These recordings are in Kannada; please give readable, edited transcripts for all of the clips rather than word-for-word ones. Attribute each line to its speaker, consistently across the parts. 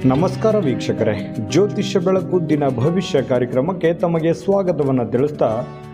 Speaker 1: ನಮಸ್ಕಾರ ವೀಕ್ಷಕರೇ, ಜ್ಯೋತಿಷ್ಯ ಬೆಳಕು ದಿನ ಭವಿಷ್ಯ ಕಾರ್ಯಕ್ರಮಕ್ಕೆ ತಮಗೆ ಸ್ವಾಗತವನ್ನು ತಿಳಿಸ್ತಾ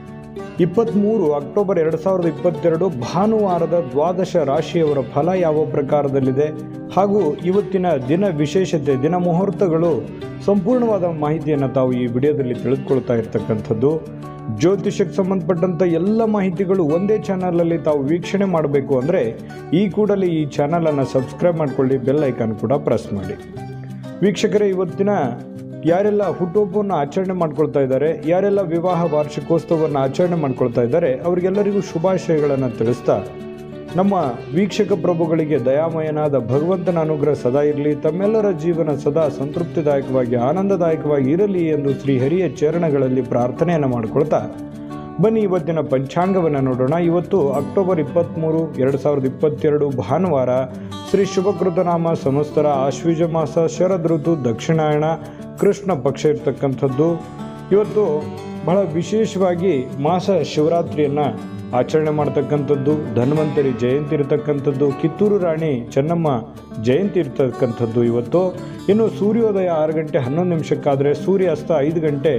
Speaker 1: 23 ಅಕ್ಟೋಬರ್ 2022 ಭಾನುವಾರದ ದ್ವಾದಶ ರಾಶಿಯವರ ಫಲ ಯಾವ ಪ್ರಕಾರದಲ್ಲಿದೆ ಹಾಗೂ ಇವತ್ತಿನ ದಿನ ವಿಶೇಷತೆ, ದಿನ ಮುಹೂರ್ತಗಳು ಸಂಪೂರ್ಣವಾದ ಮಾಹಿತಿಯನ್ನು ತಾವು ಈ ವಿಡಿಯೋದಲ್ಲಿ ತಿಳಿದುಕೊಳ್ತಾ ಇರ್ತಕ್ಕಂಥದ್ದು. ಜ್ಯೋತಿಷಕ್ಕೆ ಸಂಬಂಧಪಟ್ಟಂಥ ಎಲ್ಲ ಮಾಹಿತಿಗಳು ಒಂದೇ ಚಾನಲಲ್ಲಿ ತಾವು ವೀಕ್ಷಣೆ ಮಾಡಬೇಕು ಅಂದರೆ ಈ ಕೂಡಲೇ ಈ ಚಾನಲನ್ನು ಸಬ್ಸ್ಕ್ರೈಬ್ ಮಾಡಿಕೊಳ್ಳಿ, ಬೆಲ್ ಐಕಾನ್ ಕೂಡ ಪ್ರೆಸ್ ಮಾಡಿ. ವೀಕ್ಷಕರೇ, ಇವತ್ತಿನ ಯಾರೆಲ್ಲ ಹುಟ್ಟುಹಬ್ಬವನ್ನು ಆಚರಣೆ ಮಾಡ್ಕೊಳ್ತಾ ಇದ್ದಾರೆ, ಯಾರೆಲ್ಲ ವಿವಾಹ ವಾರ್ಷಿಕೋತ್ಸವವನ್ನು ಆಚರಣೆ ಮಾಡ್ಕೊಳ್ತಾ ಇದ್ದಾರೆ, ಅವರಿಗೆಲ್ಲರಿಗೂ ಶುಭಾಶಯಗಳನ್ನು ತಿಳಿಸ್ತಾ ನಮ್ಮ ವೀಕ್ಷಕ ಪ್ರಭುಗಳಿಗೆ ದಯಾಮಯನಾದ ಭಗವಂತನ ಅನುಗ್ರಹ ಸದಾ ಇರಲಿ, ತಮ್ಮೆಲ್ಲರ ಜೀವನ ಸದಾ ಸಂತೃಪ್ತಿದಾಯಕವಾಗಿ ಆನಂದದಾಯಕವಾಗಿ ಇರಲಿ ಎಂದು ಶ್ರೀಹರಿಯ ಚರಣಗಳಲ್ಲಿ ಪ್ರಾರ್ಥನೆಯನ್ನು ಮಾಡಿಕೊಳ್ತಾ ಬನ್ನಿ ಇವತ್ತಿನ ಪಂಚಾಂಗವನ್ನು ನೋಡೋಣ. ಇವತ್ತು ಅಕ್ಟೋಬರ್ 23, 2022 ಭಾನುವಾರ, ಶ್ರೀ ಶುಭಕೃತನಾಮ ಸಂವತ್ಸರ, ಆಶ್ವೀಜ ಮಾಸ, ಶರದ್ ಋತು, ದಕ್ಷಿಣಾಯಣ, ಕೃಷ್ಣ ಪಕ್ಷ ಇರ್ತಕ್ಕಂಥದ್ದು. ಇವತ್ತು ಬಹಳ ವಿಶೇಷವಾಗಿ ಮಾಸ ಶಿವರಾತ್ರಿಯನ್ನು ಆಚರಣೆ ಮಾಡ್ತಕ್ಕಂಥದ್ದು, ಧನ್ವಂತರಿ ಜಯಂತಿ ಇರತಕ್ಕಂಥದ್ದು, ಕಿತ್ತೂರು ರಾಣಿ ಚೆನ್ನಮ್ಮ ಜಯಂತಿ ಇರ್ತಕ್ಕಂಥದ್ದು ಇವತ್ತು. ಇನ್ನು ಸೂರ್ಯೋದಯ 6 ಗಂಟೆ 11 ನಿಮಿಷಕ್ಕಾದರೆ ಸೂರ್ಯಾಸ್ತ 5 ಗಂಟೆ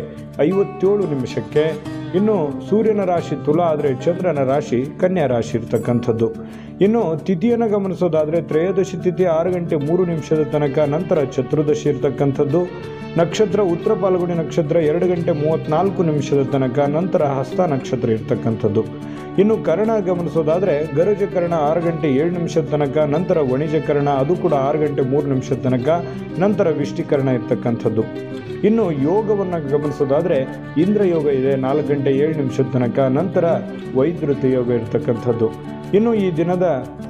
Speaker 1: 57 ನಿಮಿಷಕ್ಕೆ. ಇನ್ನು ಸೂರ್ಯನ ರಾಶಿ ತುಲಾ ಆದರೆ ಚಂದ್ರನ ರಾಶಿ ಕನ್ಯಾ ರಾಶಿ ಇರ್ತಕ್ಕಂಥದ್ದು. ಇನ್ನು ತಿಥಿಯನ್ನು ಗಮನಿಸೋದಾದರೆ ತ್ರಯೋದಶಿ ತಿಥಿ 6 ಗಂಟೆ 3 ನಿಮಿಷದ ತನಕ, ನಂತರ ಚತುರ್ದಶಿ ಇರ್ತಕ್ಕಂಥದ್ದು. ನಕ್ಷತ್ರ ಉತ್ತರ ಪಾಲ್ಗುಣಿ ನಕ್ಷತ್ರ 2 ಗಂಟೆ 34 ನಿಮಿಷದ ತನಕ, ನಂತರ ಹಸ್ತ ನಕ್ಷತ್ರ ಇರ್ತಕ್ಕಂಥದ್ದು. ಇನ್ನು ಕರ್ಣ ಗಮನಿಸೋದಾದರೆ ಗರಜ ಕರ್ಣ 6 ಗಂಟೆ 7 ನಿಮಿಷದ ತನಕ, ನಂತರ ವಣಿಜ ಕರ್ಣ ಅದು ಕೂಡ 6 ಗಂಟೆ 3 ನಿಮಿಷದ ತನಕ, ನಂತರ ವಿಷ್ಟಿಕರಣ ಇರ್ತಕ್ಕಂಥದ್ದು. ಇನ್ನು ಯೋಗವನ್ನು ಗಮನಿಸೋದಾದರೆ ಇಂದ್ರ ಯೋಗ ಇದೆ 4 ಗಂಟೆ 7 ನಿಮಿಷದ ತನಕ, ನಂತರ ವೈದ್ಯುತ ಯೋಗ ಇರ್ತಕ್ಕಂಥದ್ದು. ಇನ್ನು ಈ ದಿನದ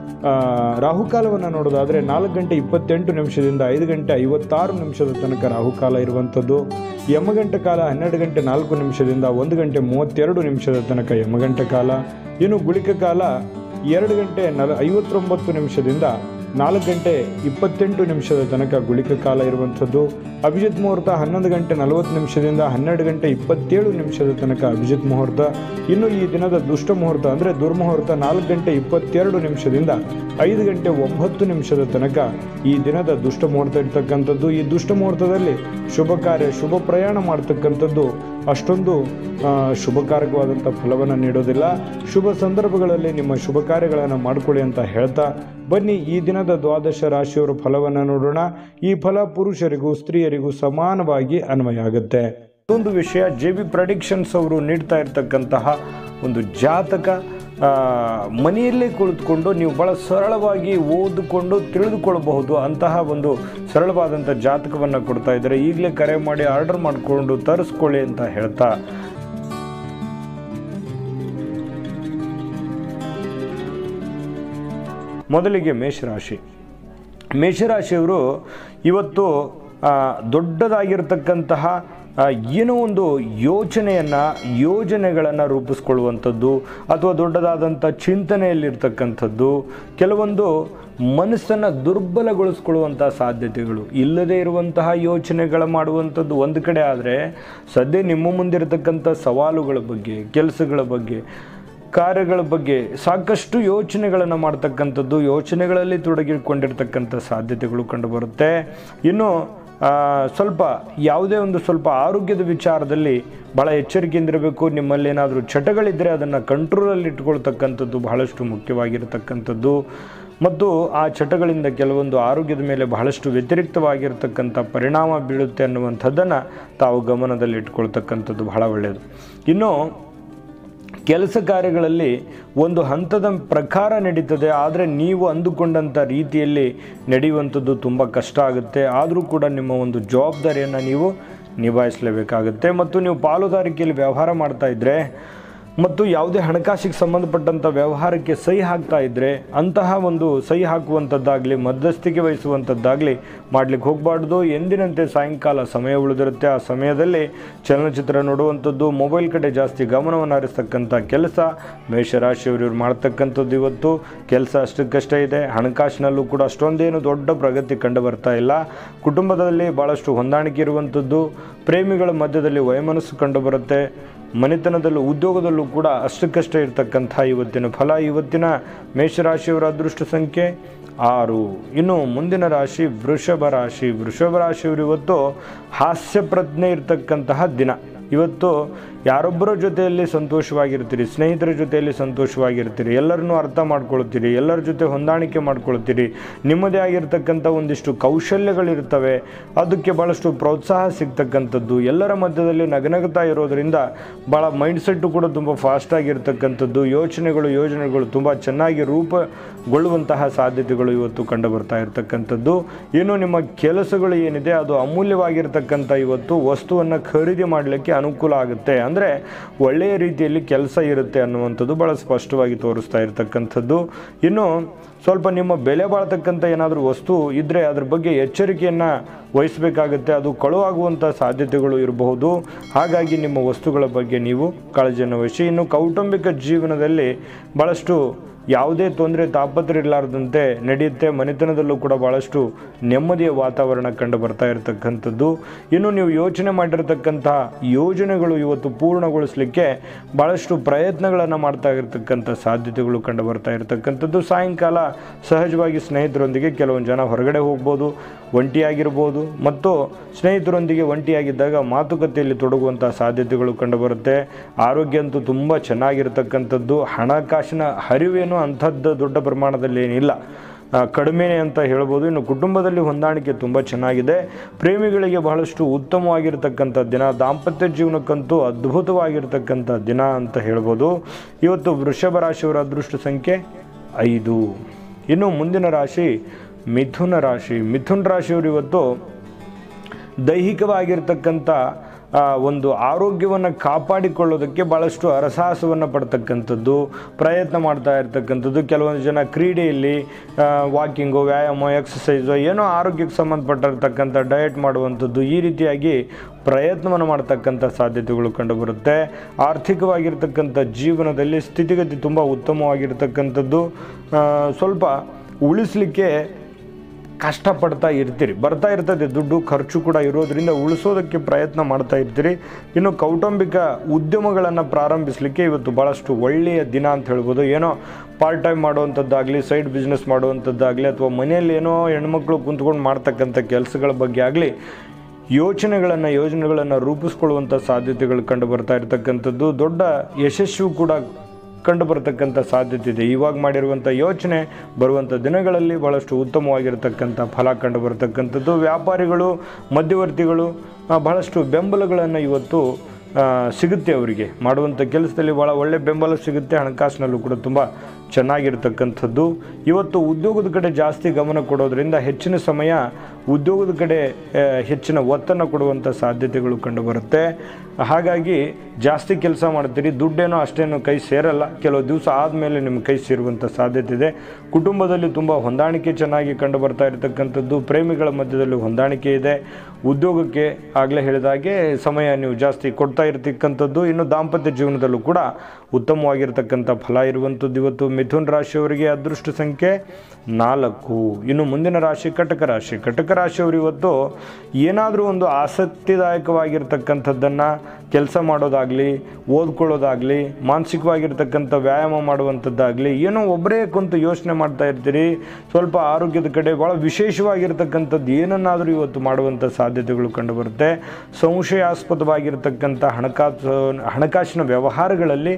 Speaker 1: ರಾಹುಕಾಲವನ್ನು ನೋಡೋದಾದರೆ 4 ಗಂಟೆ 28 ನಿಮಿಷದಿಂದ 5 ಗಂಟೆ 56 ನಿಮಿಷದ ತನಕ ರಾಹುಕಾಲ ಇರುವಂಥದ್ದು. ಯಮಗಂಟ ಕಾಲ 12 ಗಂಟೆ 4 ನಿಮಿಷದಿಂದ 1 ಗಂಟೆ 32 ನಿಮಿಷದ ತನಕ ಯಮಗಂಟ ಕಾಲ. ಇನ್ನು ಗುಳಿಕ ಕಾಲ 2 ಗಂಟೆ 59 ನಿಮಿಷದಿಂದ 4 ಗಂಟೆ 28 ನಿಮಿಷದ ತನಕ ಗುಳಿಕ ಕಾಲ ಇರುವಂಥದ್ದು. ಅಭಿಜಿತ್ ಮುಹೂರ್ತ 11 ಗಂಟೆ 40 ನಿಮಿಷದಿಂದ 12 ಗಂಟೆ 27 ನಿಮಿಷದ ತನಕ ಅಭಿಜಿತ್ ಮುಹೂರ್ತ. ಇನ್ನು ಈ ದಿನದ ದುಷ್ಟ ಮುಹೂರ್ತ ಅಂದರೆ ದುರ್ಮುಹೂರ್ತ 4 ಗಂಟೆ 22 ನಿಮಿಷದಿಂದ 5 ಗಂಟೆ 9 ನಿಮಿಷದ ತನಕ ಈ ದಿನದ ದುಷ್ಟ ಮುಹೂರ್ತ ಇರ್ತಕ್ಕಂಥದ್ದು. ಈ ದುಷ್ಟ ಮುಹೂರ್ತದಲ್ಲಿ ಶುಭ ಕಾರ್ಯ, ಶುಭ ಪ್ರಯಾಣ ಮಾಡ್ತಕ್ಕಂಥದ್ದು ಅಷ್ಟೊಂದು ಶುಭಕಾರಕವಾದಂಥ ಫಲವನ್ನು ನೀಡೋದಿಲ್ಲ. ಶುಭ ಸಂದರ್ಭಗಳಲ್ಲಿ ನಿಮ್ಮ ಶುಭ ಕಾರ್ಯಗಳನ್ನು ಮಾಡಿಕೊಳ್ಳಿ ಅಂತ ಹೇಳ್ತಾ ಬನ್ನಿ ಈ ದಿನದ ದ್ವಾದಶ ರಾಶಿಯವರ ಫಲವನ್ನು ನೋಡೋಣ. ಈ ಫಲ ಪುರುಷರಿಗೂ ಸ್ತ್ರೀಯರಿಗೂ ಸಮಾನವಾಗಿ ಅನ್ವಯ ಆಗುತ್ತೆ. ಒಂದು ವಿಷಯ, JB ಪ್ರೆಡಿಕ್ಷನ್ಸ್ ಅವರು ನೀಡ್ತಾ ಇರ್ತಕ್ಕಂತಹ ಒಂದು ಜಾತಕ ಮನೆಯಲ್ಲೇ ಕುಳಿತುಕೊಂಡು ನೀವು ಭಾಳ ಸರಳವಾಗಿ ಓದಿಕೊಂಡು ತಿಳಿದುಕೊಳ್ಳಬಹುದು ಅಂತಹ ಒಂದು ಸರಳವಾದಂಥ ಜಾತಕವನ್ನು ಕೊಡ್ತಾ ಇದ್ದಾರೆ. ಈಗಲೇ ಕರೆ ಮಾಡಿ ಆರ್ಡರ್ ಮಾಡಿಕೊಂಡು ತರಿಸ್ಕೊಳ್ಳಿ ಅಂತ ಹೇಳ್ತಾ ಮೊದಲಿಗೆ ಮೇಷರಾಶಿಯವರು ಇವತ್ತು ದೊಡ್ಡದಾಗಿರ್ತಕ್ಕಂತಹ ಏನೋ ಒಂದು ಯೋಜನೆಗಳನ್ನು ರೂಪಿಸ್ಕೊಳ್ಳುವಂಥದ್ದು ಅಥವಾ ದೊಡ್ಡದಾದಂಥ ಚಿಂತನೆಯಲ್ಲಿರ್ತಕ್ಕಂಥದ್ದು, ಕೆಲವೊಂದು ಮನಸ್ಸನ್ನು ದುರ್ಬಲಗೊಳಿಸ್ಕೊಳ್ಳುವಂಥ ಸಾಧ್ಯತೆಗಳು, ಇಲ್ಲದೇ ಇರುವಂತಹ ಯೋಚನೆಗಳು ಮಾಡುವಂಥದ್ದು ಒಂದು ಕಡೆ ಆದರೆ, ಸದ್ಯ ನಿಮ್ಮ ಮುಂದಿರತಕ್ಕಂಥ ಸವಾಲುಗಳ ಬಗ್ಗೆ, ಕೆಲಸಗಳ ಬಗ್ಗೆ, ಕಾರ್ಯಗಳ ಬಗ್ಗೆ ಸಾಕಷ್ಟು ಯೋಚನೆಗಳನ್ನು ಮಾಡ್ತಕ್ಕಂಥದ್ದು, ಯೋಚನೆಗಳಲ್ಲಿ ತೊಡಗಿಕೊಂಡಿರ್ತಕ್ಕಂಥ ಸಾಧ್ಯತೆಗಳು ಕಂಡುಬರುತ್ತೆ. ಇನ್ನು ಸ್ವಲ್ಪ ಆರೋಗ್ಯದ ವಿಚಾರದಲ್ಲಿ ಭಾಳ ಎಚ್ಚರಿಕೆಯಿಂದಿರಬೇಕು. ನಿಮ್ಮಲ್ಲಿ ಏನಾದರೂ ಚಟಗಳಿದ್ದರೆ ಅದನ್ನು ಕಂಟ್ರೋಲಲ್ಲಿ ಇಟ್ಕೊಳ್ತಕ್ಕಂಥದ್ದು ಬಹಳಷ್ಟು ಮುಖ್ಯವಾಗಿರ್ತಕ್ಕಂಥದ್ದು. ಮತ್ತು ಆ ಚಟಗಳಿಂದ ಕೆಲವೊಂದು ಆರೋಗ್ಯದ ಮೇಲೆ ಬಹಳಷ್ಟು ವ್ಯತಿರಿಕ್ತವಾಗಿರ್ತಕ್ಕಂಥ ಪರಿಣಾಮ ಬೀಳುತ್ತೆ ಅನ್ನುವಂಥದ್ದನ್ನು ತಾವು ಗಮನದಲ್ಲಿ ಇಟ್ಕೊಳ್ತಕ್ಕಂಥದ್ದು ಬಹಳ ಒಳ್ಳೆಯದು. ಇನ್ನು ಕೆಲಸ ಕಾರ್ಯಗಳಲ್ಲಿ ಒಂದು ಹಂತದ ಪ್ರಕಾರ ನಡೀತದೆ, ಆದರೆ ನೀವು ಅಂದುಕೊಂಡಂಥ ರೀತಿಯಲ್ಲಿ ನಡೆಯುವಂಥದ್ದು ತುಂಬ ಕಷ್ಟ ಆಗುತ್ತೆ. ಆದರೂ ಕೂಡ ನಿಮ್ಮ ಒಂದು ಜವಾಬ್ದಾರಿಯನ್ನು ನೀವು ನಿಭಾಯಿಸಲೇಬೇಕಾಗುತ್ತೆ. ಮತ್ತು ನೀವು ಪಾಲುದಾರಿಕೆಯಲ್ಲಿ ವ್ಯವಹಾರ ಮಾಡ್ತಾ ಇದ್ದರೆ ಮತ್ತು ಯಾವುದೇ ಹಣಕಾಸಿಗೆ ಸಂಬಂಧಪಟ್ಟಂಥ ವ್ಯವಹಾರಕ್ಕೆ ಸಹಿ ಹಾಕ್ತಾ ಇದ್ದರೆ ಅಂತಹ ಒಂದು ಸಹಿ ಹಾಕುವಂಥದ್ದಾಗಲಿ ಮಧ್ಯಸ್ಥಿಕೆ ವಹಿಸುವಂಥದ್ದಾಗಲಿ ಮಾಡಲಿಕ್ಕೆ ಹೋಗಬಾರ್ದು. ಎಂದಿನಂತೆ ಸಾಯಂಕಾಲ ಸಮಯ ಉಳಿದಿರುತ್ತೆ, ಆ ಸಮಯದಲ್ಲಿ ಚಲನಚಿತ್ರ ನೋಡುವಂಥದ್ದು, ಮೊಬೈಲ್ ಕಡೆ ಜಾಸ್ತಿ ಗಮನವನ್ನು ಹರಿಸ್ತಕ್ಕಂಥ ಕೆಲಸ ಮೇಷರಾಶಿಯವರು ಮಾಡ್ತಕ್ಕಂಥದ್ದು. ಇವತ್ತು ಕೆಲಸ ಅಷ್ಟಕ್ಕಷ್ಟೇ ಇದೆ, ಹಣಕಾಸಿನಲ್ಲೂ ಕೂಡ ಅಷ್ಟೊಂದೇನು ದೊಡ್ಡ ಪ್ರಗತಿ ಕಂಡು ಬರ್ತಾ ಇಲ್ಲ. ಕುಟುಂಬದಲ್ಲಿ ಭಾಳಷ್ಟು ಹೊಂದಾಣಿಕೆ ಇರುವಂಥದ್ದು, ಪ್ರೇಮಿಗಳ ಮಧ್ಯದಲ್ಲಿ ವಯಮನಸ್ಸು ಕಂಡುಬರುತ್ತೆ. ಮನೆತನದಲ್ಲೂ ಉದ್ಯೋಗದಲ್ಲೂ ಕೂಡ ಅಷ್ಟಕ್ಕಷ್ಟೇ ಇರತಕ್ಕಂಥ ಇವತ್ತಿನ ಫಲ. ಇವತ್ತಿನ ಮೇಷರಾಶಿಯವರ ಅದೃಷ್ಟ ಸಂಖ್ಯೆ 6. ಇನ್ನು ಮುಂದಿನ ರಾಶಿ ವೃಷಭ ರಾಶಿ. ವೃಷಭ ರಾಶಿಯವರು ಇವತ್ತು ಹಾಸ್ಯ ಪ್ರಜ್ಞೆ ಇರತಕ್ಕಂತಹ ದಿನ. ಇವತ್ತು ಯಾರೊಬ್ಬರ ಜೊತೆಯಲ್ಲಿ ಸಂತೋಷವಾಗಿರ್ತೀರಿ, ಸ್ನೇಹಿತರ ಜೊತೆಯಲ್ಲಿ ಸಂತೋಷವಾಗಿರ್ತೀರಿ, ಎಲ್ಲರನ್ನೂ ಅರ್ಥ ಮಾಡ್ಕೊಳ್ತೀರಿ, ಎಲ್ಲರ ಜೊತೆ ಹೊಂದಾಣಿಕೆ ಮಾಡ್ಕೊಳ್ತೀರಿ. ನಿಮ್ಮದೇ ಆಗಿರ್ತಕ್ಕಂಥ ಒಂದಿಷ್ಟು ಕೌಶಲ್ಯಗಳಿರ್ತವೆ, ಅದಕ್ಕೆ ಭಾಳಷ್ಟು ಪ್ರೋತ್ಸಾಹ ಸಿಗ್ತಕ್ಕಂಥದ್ದು. ಎಲ್ಲರ ಮಧ್ಯದಲ್ಲಿ ನಗನಗ್ತಾ ಇರೋದರಿಂದ ಭಾಳ ಮೈಂಡ್ಸೆಟ್ಟು ಕೂಡ ತುಂಬ ಫಾಸ್ಟಾಗಿರ್ತಕ್ಕಂಥದ್ದು. ಯೋಜನೆಗಳು ತುಂಬ ಚೆನ್ನಾಗಿ ರೂಪುಗೊಳ್ಳುವಂತಹ ಸಾಧ್ಯತೆಗಳು ಇವತ್ತು ಕಂಡು ಬರ್ತಾ ಇರತಕ್ಕಂಥದ್ದು. ಇನ್ನು ನಿಮ್ಮ ಕೆಲಸಗಳು ಏನಿದೆ ಅದು ಅಮೂಲ್ಯವಾಗಿರ್ತಕ್ಕಂಥ ಇವತ್ತು ವಸ್ತುವನ್ನು ಖರೀದಿ ಮಾಡಲಿಕ್ಕೆ ಅನುಕೂಲ ಆಗುತ್ತೆ. ಅಂದರೆ ಒಳ್ಳೆಯ ರೀತಿಯಲ್ಲಿ ಕೆಲಸ ಇರುತ್ತೆ ಅನ್ನುವಂಥದ್ದು ಭಾಳ ಸ್ಪಷ್ಟವಾಗಿ ತೋರಿಸ್ತಾ ಇರತಕ್ಕಂಥದ್ದು. ಇನ್ನು ಸ್ವಲ್ಪ ನಿಮ್ಮ ಬೆಲೆ ಬಾಳ್ತಕ್ಕಂಥ ಏನಾದರೂ ವಸ್ತು ಇದ್ದರೆ ಅದ್ರ ಬಗ್ಗೆ ಎಚ್ಚರಿಕೆಯನ್ನು ವಹಿಸಬೇಕಾಗುತ್ತೆ. ಅದು ಕಳುವಾಗುವಂಥ ಸಾಧ್ಯತೆಗಳು ಇರಬಹುದು. ಹಾಗಾಗಿ ನಿಮ್ಮ ವಸ್ತುಗಳ ಬಗ್ಗೆ ನೀವು ಕಾಳಜಿಯನ್ನು ವಹಿಸಿ. ಇನ್ನು ಕೌಟುಂಬಿಕ ಜೀವನದಲ್ಲಿ ಭಾಳಷ್ಟು ಯಾವುದೇ ತೊಂದರೆ ತಾಪತ್ರೆ ಇರಲಾರ್ದಂತೆ ನಡೆಯುತ್ತೆ. ಮನೆತನದಲ್ಲೂ ಕೂಡ ಭಾಳಷ್ಟು ನೆಮ್ಮದಿಯ ವಾತಾವರಣ ಕಂಡು ಬರ್ತಾ ಇರತಕ್ಕಂಥದ್ದು. ಇನ್ನು ನೀವು ಯೋಚನೆ ಮಾಡಿರ್ತಕ್ಕಂತಹ ಯೋಜನೆಗಳು ಇವತ್ತು ಪೂರ್ಣಗೊಳಿಸಲಿಕ್ಕೆ ಭಾಳಷ್ಟು ಪ್ರಯತ್ನಗಳನ್ನು ಮಾಡ್ತಾ ಇರತಕ್ಕಂಥ ಸಾಧ್ಯತೆಗಳು ಕಂಡು ಬರ್ತಾ ಇರತಕ್ಕಂಥದ್ದು. ಸಾಯಂಕಾಲ ಸಹಜವಾಗಿ ಸ್ನೇಹಿತರೊಂದಿಗೆ ಕೆಲವೊಂದು ಜನ ಹೊರಗಡೆ ಹೋಗ್ಬೋದು, ಒಂಟಿಯಾಗಿರ್ಬೋದು. ಮತ್ತು ಸ್ನೇಹಿತರೊಂದಿಗೆ ಒಂಟಿಯಾಗಿದ್ದಾಗ ಮಾತುಕತೆಯಲ್ಲಿ ತೊಡಗುವಂಥ ಸಾಧ್ಯತೆಗಳು ಕಂಡುಬರುತ್ತೆ. ಆರೋಗ್ಯ ಅಂತೂ ತುಂಬ ಚೆನ್ನಾಗಿರ್ತಕ್ಕಂಥದ್ದು. ಹಣಕಾಸಿನ ಹರಿವೇನು ಅಂಥದ್ದು ದೊಡ್ಡ ಪ್ರಮಾಣದಲ್ಲಿ ಏನಿಲ್ಲ, ಕಡಿಮೆನೇ ಅಂತ ಹೇಳ್ಬೋದು. ಇನ್ನು ಕುಟುಂಬದಲ್ಲಿ ಹೊಂದಾಣಿಕೆ ತುಂಬ ಚೆನ್ನಾಗಿದೆ. ಪ್ರೇಮಿಗಳಿಗೆ ಬಹಳಷ್ಟು ಉತ್ತಮವಾಗಿರ್ತಕ್ಕಂಥ ದಿನ. ದಾಂಪತ್ಯ ಜೀವನಕ್ಕಂತೂ ಅದ್ಭುತವಾಗಿರ್ತಕ್ಕಂಥ ದಿನ ಅಂತ ಹೇಳ್ಬೋದು. ಇವತ್ತು ವೃಷಭ ರಾಶಿಯವರ ಅದೃಷ್ಟ ಸಂಖ್ಯೆ 5. ಇನ್ನು ಮುಂದಿನ ರಾಶಿ ಮಿಥುನ ರಾಶಿ. ಮಿಥುನ ರಾಶಿಯವರು ಇವತ್ತು ದೈಹಿಕವಾಗಿರ್ತಕ್ಕಂಥ ಒಂದು ಆರೋಗ್ಯವನ್ನು ಕಾಪಾಡಿಕೊಳ್ಳೋದಕ್ಕೆ ಭಾಳಷ್ಟು ಹರಸಾಹಸವನ್ನು ಪಡ್ತಕ್ಕಂಥದ್ದು, ಪ್ರಯತ್ನ ಮಾಡ್ತಾ ಇರ್ತಕ್ಕಂಥದ್ದು. ಕೆಲವೊಂದು ಜನ ಕ್ರೀಡೆಯಲ್ಲಿ ವಾಕಿಂಗು, ವ್ಯಾಯಾಮ, ಎಕ್ಸಸೈಸು, ಏನೋ ಆರೋಗ್ಯಕ್ಕೆ ಸಂಬಂಧಪಟ್ಟಿರ್ತಕ್ಕಂಥ ಡಯಟ್ ಮಾಡುವಂಥದ್ದು, ಈ ರೀತಿಯಾಗಿ ಪ್ರಯತ್ನವನ್ನು ಮಾಡ್ತಕ್ಕಂಥ ಸಾಧ್ಯತೆಗಳು ಕಂಡುಬರುತ್ತೆ. ಆರ್ಥಿಕವಾಗಿರ್ತಕ್ಕಂಥ ಜೀವನದಲ್ಲಿ ಸ್ಥಿತಿಗತಿ ತುಂಬ ಉತ್ತಮವಾಗಿರ್ತಕ್ಕಂಥದ್ದು. ಸ್ವಲ್ಪ ಉಳಿಸಲಿಕ್ಕೆ ಕಷ್ಟಪಡ್ತಾ ಇರ್ತೀರಿ. ಬರ್ತಾ ಇರ್ತದೆ ದುಡ್ಡು, ಖರ್ಚು ಕೂಡ ಇರೋದರಿಂದ ಉಳಿಸೋದಕ್ಕೆ ಪ್ರಯತ್ನ ಮಾಡ್ತಾ ಇರ್ತೀರಿ. ಇನ್ನು ಕೌಟುಂಬಿಕ ಉದ್ಯಮಗಳನ್ನು ಪ್ರಾರಂಭಿಸಲಿಕ್ಕೆ ಇವತ್ತು ಭಾಳಷ್ಟು ಒಳ್ಳೆಯ ದಿನ ಅಂತ ಹೇಳ್ಬೋದು. ಏನೋ ಪಾರ್ಟ್ ಟೈಮ್ ಮಾಡುವಂಥದ್ದಾಗಲಿ, ಸೈಡ್ ಬಿಸ್ನೆಸ್ ಮಾಡುವಂಥದ್ದಾಗಲಿ, ಅಥವಾ ಮನೆಯಲ್ಲಿ ಏನೋ ಹೆಣ್ಮಕ್ಳು ಕುಂತ್ಕೊಂಡು ಮಾಡ್ತಕ್ಕಂಥ ಕೆಲಸಗಳ ಬಗ್ಗೆ ಆಗಲಿ ಯೋಜನೆಗಳನ್ನು ರೂಪಿಸ್ಕೊಳ್ಳುವಂಥ ಸಾಧ್ಯತೆಗಳು ಕಂಡು ಬರ್ತಾ ಇರ್ತಕ್ಕಂಥದ್ದು. ದೊಡ್ಡ ಯಶಸ್ಸು ಕೂಡ ಕಂಡು ಬರತಕ್ಕಂಥ ಸಾಧ್ಯತೆ ಇದೆ. ಇವಾಗ ಮಾಡಿರುವಂಥ ಯೋಚನೆ ಬರುವಂಥ ದಿನಗಳಲ್ಲಿ ಭಾಳಷ್ಟು ಉತ್ತಮವಾಗಿರ್ತಕ್ಕಂಥ ಫಲ ಕಂಡು ಬರತಕ್ಕಂಥದ್ದು. ವ್ಯಾಪಾರಿಗಳು, ಮಧ್ಯವರ್ತಿಗಳು ಬಹಳಷ್ಟು ಬೆಂಬಲಗಳನ್ನು ಇವತ್ತು ಸಿಗುತ್ತೆ. ಅವರಿಗೆ ಮಾಡುವಂಥ ಕೆಲಸದಲ್ಲಿ ಭಾಳ ಒಳ್ಳೆ ಬೆಂಬಲ ಸಿಗುತ್ತೆ. ಹಣಕಾಸಿನಲ್ಲೂ ಕೂಡ ತುಂಬ ಚೆನ್ನಾಗಿರ್ತಕ್ಕಂಥದ್ದು. ಇವತ್ತು ಉದ್ಯೋಗದ ಕಡೆ ಜಾಸ್ತಿ ಗಮನ ಕೊಡೋದ್ರಿಂದ ಹೆಚ್ಚಿನ ಸಮಯ ಉದ್ಯೋಗದ ಕಡೆ ಹೆಚ್ಚಿನ ಒತ್ತನ್ನು ಕೊಡುವಂಥ ಸಾಧ್ಯತೆಗಳು ಕಂಡುಬರುತ್ತೆ. ಹಾಗಾಗಿ ಜಾಸ್ತಿ ಕೆಲಸ ಮಾಡ್ತೀರಿ, ದುಡ್ಡೇನೋ ಅಷ್ಟೇನೋ ಕೈ ಸೇರಲ್ಲ. ಕೆಲವು ದಿವಸ ಆದಮೇಲೆ ನಿಮ್ಮ ಕೈ ಸೇರುವಂಥ ಸಾಧ್ಯತೆ ಇದೆ. ಕುಟುಂಬದಲ್ಲಿ ತುಂಬ ಹೊಂದಾಣಿಕೆ ಚೆನ್ನಾಗಿ ಕಂಡು ಬರ್ತಾ ಇರತಕ್ಕಂಥದ್ದು. ಪ್ರೇಮಿಗಳ ಮಧ್ಯದಲ್ಲಿ ಹೊಂದಾಣಿಕೆ ಇದೆ. ಉದ್ಯೋಗಕ್ಕೆ ಆಗಲೇ ಹೇಳಿದಾಗೆ ಸಮಯ ನೀವು ಜಾಸ್ತಿ ಕೊಡ್ತಾ ಇರತಕ್ಕಂಥದ್ದು. ಇನ್ನು ದಾಂಪತ್ಯ ಜೀವನದಲ್ಲೂ ಕೂಡ ಉತ್ತಮವಾಗಿರ್ತಕ್ಕಂಥ ಫಲ ಇರುವಂಥದ್ದು. ಇವತ್ತು ಮಿಥುನ ರಾಶಿಯವರಿಗೆ ಅದೃಷ್ಟ ಸಂಖ್ಯೆ 4. ಇನ್ನು ಮುಂದಿನ ರಾಶಿ ಕಟಕ ರಾಶಿ. ಕಟಕ ರಾಶಿಯವರು ಇವತ್ತು ಏನಾದರೂ ಒಂದು ಆಸಕ್ತಿದಾಯಕವಾಗಿರ್ತಕ್ಕಂಥದ್ದನ್ನು ಕೆಲಸ ಮಾಡೋದಾಗಲಿ, ಓದ್ಕೊಳ್ಳೋದಾಗಲಿ, ಮಾನಸಿಕವಾಗಿರ್ತಕ್ಕಂಥ ವ್ಯಾಯಾಮ ಮಾಡುವಂಥದ್ದಾಗಲಿ, ಏನೋ ಒಬ್ಬರೇ ಕುಂತು ಯೋಚನೆ ಮಾಡ್ತಾ ಇರ್ತೀರಿ. ಸ್ವಲ್ಪ ಆರೋಗ್ಯದ ಕಡೆ ಭಾಳ ವಿಶೇಷವಾಗಿರ್ತಕ್ಕಂಥದ್ದು ಏನನ್ನಾದರೂ ಇವತ್ತು ಮಾಡುವಂಥ ಸಾಧ್ಯತೆಗಳು ಕಂಡುಬರುತ್ತೆ. ಸಂಶಯಾಸ್ಪದವಾಗಿರ್ತಕ್ಕಂಥ ಹಣಕಾಸಿನ ವ್ಯವಹಾರಗಳಲ್ಲಿ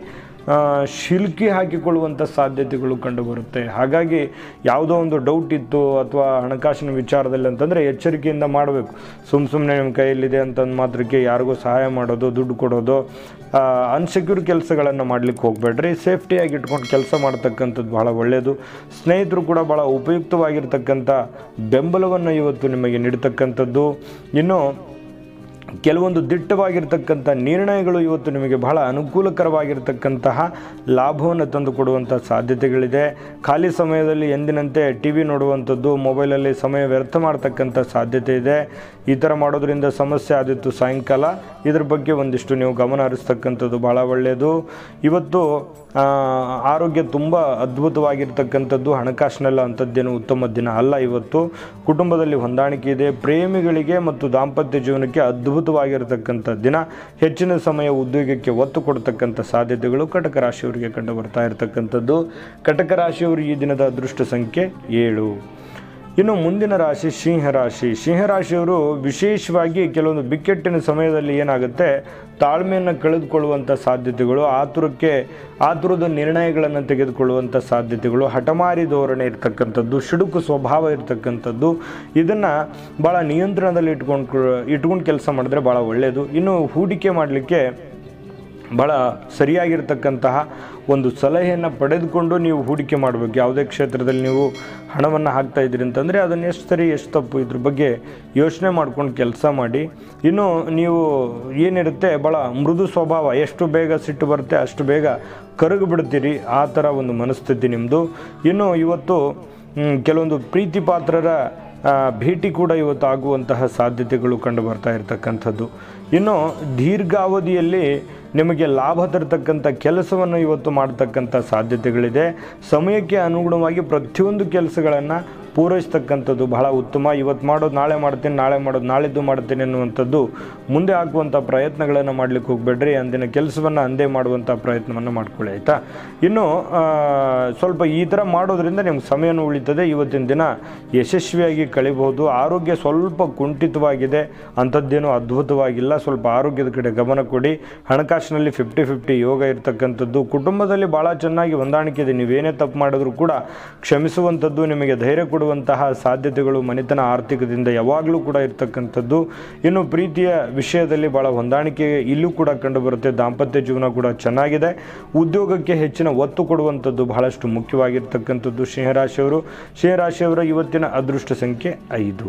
Speaker 1: ಶಿಲ್ಕಿ ಹಾಕಿಕೊಳ್ಳುವಂಥ ಸಾಧ್ಯತೆಗಳು ಕಂಡುಬರುತ್ತೆ. ಹಾಗಾಗಿ ಯಾವುದೋ ಒಂದು ಡೌಟ್ ಇತ್ತು ಅಥವಾ ಹಣಕಾಸಿನ ವಿಚಾರದಲ್ಲಿ ಅಂತಂದರೆ ಎಚ್ಚರಿಕೆಯಿಂದ ಮಾಡಬೇಕು. ಸುಮ್ಮನೆ ನಿಮ್ಮ ಕೈಯಲ್ಲಿದೆ ಅಂತಂದು ಮಾತ್ರಕ್ಕೆ ಯಾರಿಗೂ ಸಹಾಯ ಮಾಡೋದು, ದುಡ್ಡು ಕೊಡೋದು, ಅನ್ಸೆಕ್ಯೂರ್ ಕೆಲಸಗಳನ್ನು ಮಾಡಲಿಕ್ಕೆ ಹೋಗಬೇಡ್ರಿ. ಸೇಫ್ಟಿಯಾಗಿ ಇಟ್ಕೊಂಡು ಕೆಲಸ ಮಾಡ್ತಕ್ಕಂಥದ್ದು ಭಾಳ ಒಳ್ಳೆಯದು. ಸ್ನೇಹಿತರು ಕೂಡ ಭಾಳ ಉಪಯುಕ್ತವಾಗಿರ್ತಕ್ಕಂಥ ಬೆಂಬಲವನ್ನು ಇವತ್ತು ನಿಮಗೆ ನೀಡ್ತಕ್ಕಂಥದ್ದು. ಇನ್ನು ಕೆಲವೊಂದು ದಿಟ್ಟವಾಗಿರ್ತಕ್ಕಂಥ ನಿರ್ಣಯಗಳು ಇವತ್ತು ನಿಮಗೆ ಬಹಳ ಅನುಕೂಲಕರವಾಗಿರ್ತಕ್ಕಂತಹ ಲಾಭವನ್ನು ತಂದುಕೊಡುವಂಥ ಸಾಧ್ಯತೆಗಳಿದೆ. ಖಾಲಿ ಸಮಯದಲ್ಲಿ ಎಂದಿನಂತೆ TV ನೋಡುವಂಥದ್ದು, ಮೊಬೈಲಲ್ಲಿ ಸಮಯ ವ್ಯರ್ಥ ಮಾಡ್ತಕ್ಕಂಥ ಸಾಧ್ಯತೆ ಇದೆ. ಈ ಥರ ಮಾಡೋದ್ರಿಂದ ಸಮಸ್ಯೆ ಆದಿತ್ತು ಸಾಯಂಕಾಲ. ಇದ್ರ ಬಗ್ಗೆ ಒಂದಿಷ್ಟು ನೀವು ಗಮನ ಹರಿಸ್ತಕ್ಕಂಥದ್ದು ಭಾಳ ಒಳ್ಳೆಯದು. ಇವತ್ತು ಆರೋಗ್ಯ ತುಂಬ ಅದ್ಭುತವಾಗಿರ್ತಕ್ಕಂಥದ್ದು. ಹಣಕಾಸಿನೆಲ್ಲ ಅಂಥದ್ದೇನು ಉತ್ತಮ ದಿನ ಅಲ್ಲ. ಇವತ್ತು ಕುಟುಂಬದಲ್ಲಿ ಹೊಂದಾಣಿಕೆ ಇದೆ. ಪ್ರೇಮಿಗಳಿಗೆ ಮತ್ತು ದಾಂಪತ್ಯ ಜೀವನಕ್ಕೆ ಅದ್ಭುತ ಅದ್ಭುತವಾಗಿರತಕ್ಕಂಥ ದಿನ. ಹೆಚ್ಚಿನ ಸಮಯ ಉದ್ಯೋಗಕ್ಕೆ ಒತ್ತು ಕೊಡ್ತಕ್ಕಂಥ ಸಾಧ್ಯತೆಗಳು ಕಟಕ ರಾಶಿಯವರಿಗೆ ಕಂಡು ಬರ್ತಾ ಇರತಕ್ಕಂಥದ್ದು. ಕಟಕ ರಾಶಿಯವರು ಈ ದಿನದ ಅದೃಷ್ಟ ಸಂಖ್ಯೆ 7. ಇನ್ನು ಮುಂದಿನ ರಾಶಿ ಸಿಂಹರಾಶಿ. ಸಿಂಹರಾಶಿಯವರು ವಿಶೇಷವಾಗಿ ಕೆಲವೊಂದು ಬಿಕ್ಕಟ್ಟಿನ ಸಮಯದಲ್ಲಿ ಏನಾಗುತ್ತೆ, ತಾಳ್ಮೆಯನ್ನು ಕಳೆದುಕೊಳ್ಳುವಂಥ ಸಾಧ್ಯತೆಗಳು, ಆತುರದ ನಿರ್ಣಯಗಳನ್ನು ತೆಗೆದುಕೊಳ್ಳುವಂಥ ಸಾಧ್ಯತೆಗಳು, ಹಠಮಾರಿ ಧೋರಣೆ ಇರತಕ್ಕಂಥದ್ದು, ಸಿಡುಕು ಸ್ವಭಾವ ಇರತಕ್ಕಂಥದ್ದು, ಇದನ್ನು ಭಾಳ ನಿಯಂತ್ರಣದಲ್ಲಿ ಇಟ್ಕೊಂಡು ಕೆಲಸ ಮಾಡಿದ್ರೆ ಭಾಳ ಒಳ್ಳೆಯದು. ಇನ್ನು ಹೂಡಿಕೆ ಮಾಡಲಿಕ್ಕೆ ಭಾಳ ಸರಿಯಾಗಿರ್ತಕ್ಕಂತಹ ಒಂದು ಸಲಹೆಯನ್ನು ಪಡೆದುಕೊಂಡು ನೀವು ಹೂಡಿಕೆ ಮಾಡಬೇಕು. ಯಾವುದೇ ಕ್ಷೇತ್ರದಲ್ಲಿ ನೀವು ಹಣವನ್ನು ಹಾಕ್ತಾ ಇದ್ದೀರಿ ಅಂತಂದರೆ ಅದನ್ನು ಎಷ್ಟು ಸರಿ ಎಷ್ಟು ತಪ್ಪು ಇದ್ರ ಬಗ್ಗೆ ಯೋಚನೆ ಮಾಡ್ಕೊಂಡು ಕೆಲಸ ಮಾಡಿ. ಇನ್ನು ನೀವು ಏನಿರುತ್ತೆ ಭಾಳ ಮೃದು ಸ್ವಭಾವ, ಎಷ್ಟು ಬೇಗ ಸಿಟ್ಟು ಬರುತ್ತೆ ಅಷ್ಟು ಬೇಗ ಕರಗಿ ಬಿಡ್ತೀರಿ, ಆ ಥರ ಒಂದು ಮನಸ್ಥಿತಿ ನಿಮ್ಮದು. ಇನ್ನು ಇವತ್ತು ಕೆಲವೊಂದು ಪ್ರೀತಿ ಪಾತ್ರರ ಭೇಟಿ ಕೂಡ ಇವತ್ತು ಆಗುವಂತಹ ಸಾಧ್ಯತೆಗಳು ಕಂಡು ಬರ್ತಾ ಇರತಕ್ಕಂಥದ್ದು. ಇನ್ನು ದೀರ್ಘಾವಧಿಯಲ್ಲಿ ನಿಮಗೆ ಲಾಭ ತರತಕ್ಕಂಥ ಕೆಲಸವನ್ನು ಇವತ್ತು ಮಾಡ್ತಕ್ಕಂಥ ಸಾಧ್ಯತೆಗಳಿದೆ. ಸಮಯಕ್ಕೆ ಅನುಗುಣವಾಗಿ ಪ್ರತಿಯೊಂದು ಕೆಲಸಗಳನ್ನು ಪೂರೈಸ್ತಕ್ಕಂಥದ್ದು ಬಹಳ ಉತ್ತಮ. ಇವತ್ತು ಮಾಡೋದು ನಾಳೆ ಮಾಡ್ತೀನಿ, ನಾಳೆ ಮಾಡೋದು ನಾಳಿದ್ದು ಮಾಡ್ತೀನಿ ಅನ್ನುವಂಥದ್ದು ಮುಂದೆ ಹಾಕುವಂಥ ಪ್ರಯತ್ನಗಳನ್ನು ಮಾಡಲಿಕ್ಕೆ ಹೋಗಬೇಡ್ರಿ. ಅಂದಿನ ಕೆಲಸವನ್ನು ಅಂದೇ ಮಾಡುವಂಥ ಪ್ರಯತ್ನವನ್ನು ಮಾಡ್ಕೊಳ್ಳಿ, ಆಯಿತಾ. ಇನ್ನು ಸ್ವಲ್ಪ ಈ ಥರ ಮಾಡೋದ್ರಿಂದ ನಿಮ್ಗೆ ಸಮಯನೂ ಉಳಿತದೆ. ಇವತ್ತಿನ ದಿನ ಯಶಸ್ವಿಯಾಗಿ ಕಳಿಬಹುದು. ಆರೋಗ್ಯ ಸ್ವಲ್ಪ ಕುಂಠಿತವಾಗಿದೆ, ಅಂಥದ್ದೇನೂ ಅದ್ಭುತವಾಗಿಲ್ಲ. ಸ್ವಲ್ಪ ಆರೋಗ್ಯದ ಕಡೆ ಗಮನ ಕೊಡಿ. ಹಣಕಾಸಿನಲ್ಲಿ 50-50 ಯೋಗ ಇರತಕ್ಕಂಥದ್ದು. ಕುಟುಂಬದಲ್ಲಿ ಭಾಳ ಚೆನ್ನಾಗಿ ಹೊಂದಾಣಿಕೆ ಇದೆ. ನೀವೇನೇ ತಪ್ಪು ಮಾಡಿದ್ರೂ ಕೂಡ ಕ್ಷಮಿಸುವಂಥದ್ದು, ನಿಮಗೆ ಧೈರ್ಯ ಕೊಡುವಂತಹ ಸಾಧ್ಯತೆಗಳು ಮನೆತನ ಆರ್ಥಿಕದಿಂದ ಯಾವಾಗಲೂ ಕೂಡ ಇರತಕ್ಕಂಥದ್ದು. ಇನ್ನು ಪ್ರೀತಿಯ ವಿಷಯದಲ್ಲಿ ಭಾಳ ಹೊಂದಾಣಿಕೆ ಇಲ್ಲೂ ಕೂಡ ಕಂಡುಬರುತ್ತೆ. ದಾಂಪತ್ಯ ಜೀವನ ಕೂಡ ಚೆನ್ನಾಗಿದೆ. ಉದ್ಯೋಗಕ್ಕೆ ಹೆಚ್ಚಿನ ಒತ್ತು ಕೊಡುವಂಥದ್ದು ಬಹಳಷ್ಟು ಮುಖ್ಯವಾಗಿರ್ತಕ್ಕಂಥದ್ದು. ಸಿಂಹರಾಶಿಯವರ ಇವತ್ತಿನ ಅದೃಷ್ಟ ಸಂಖ್ಯೆ 5.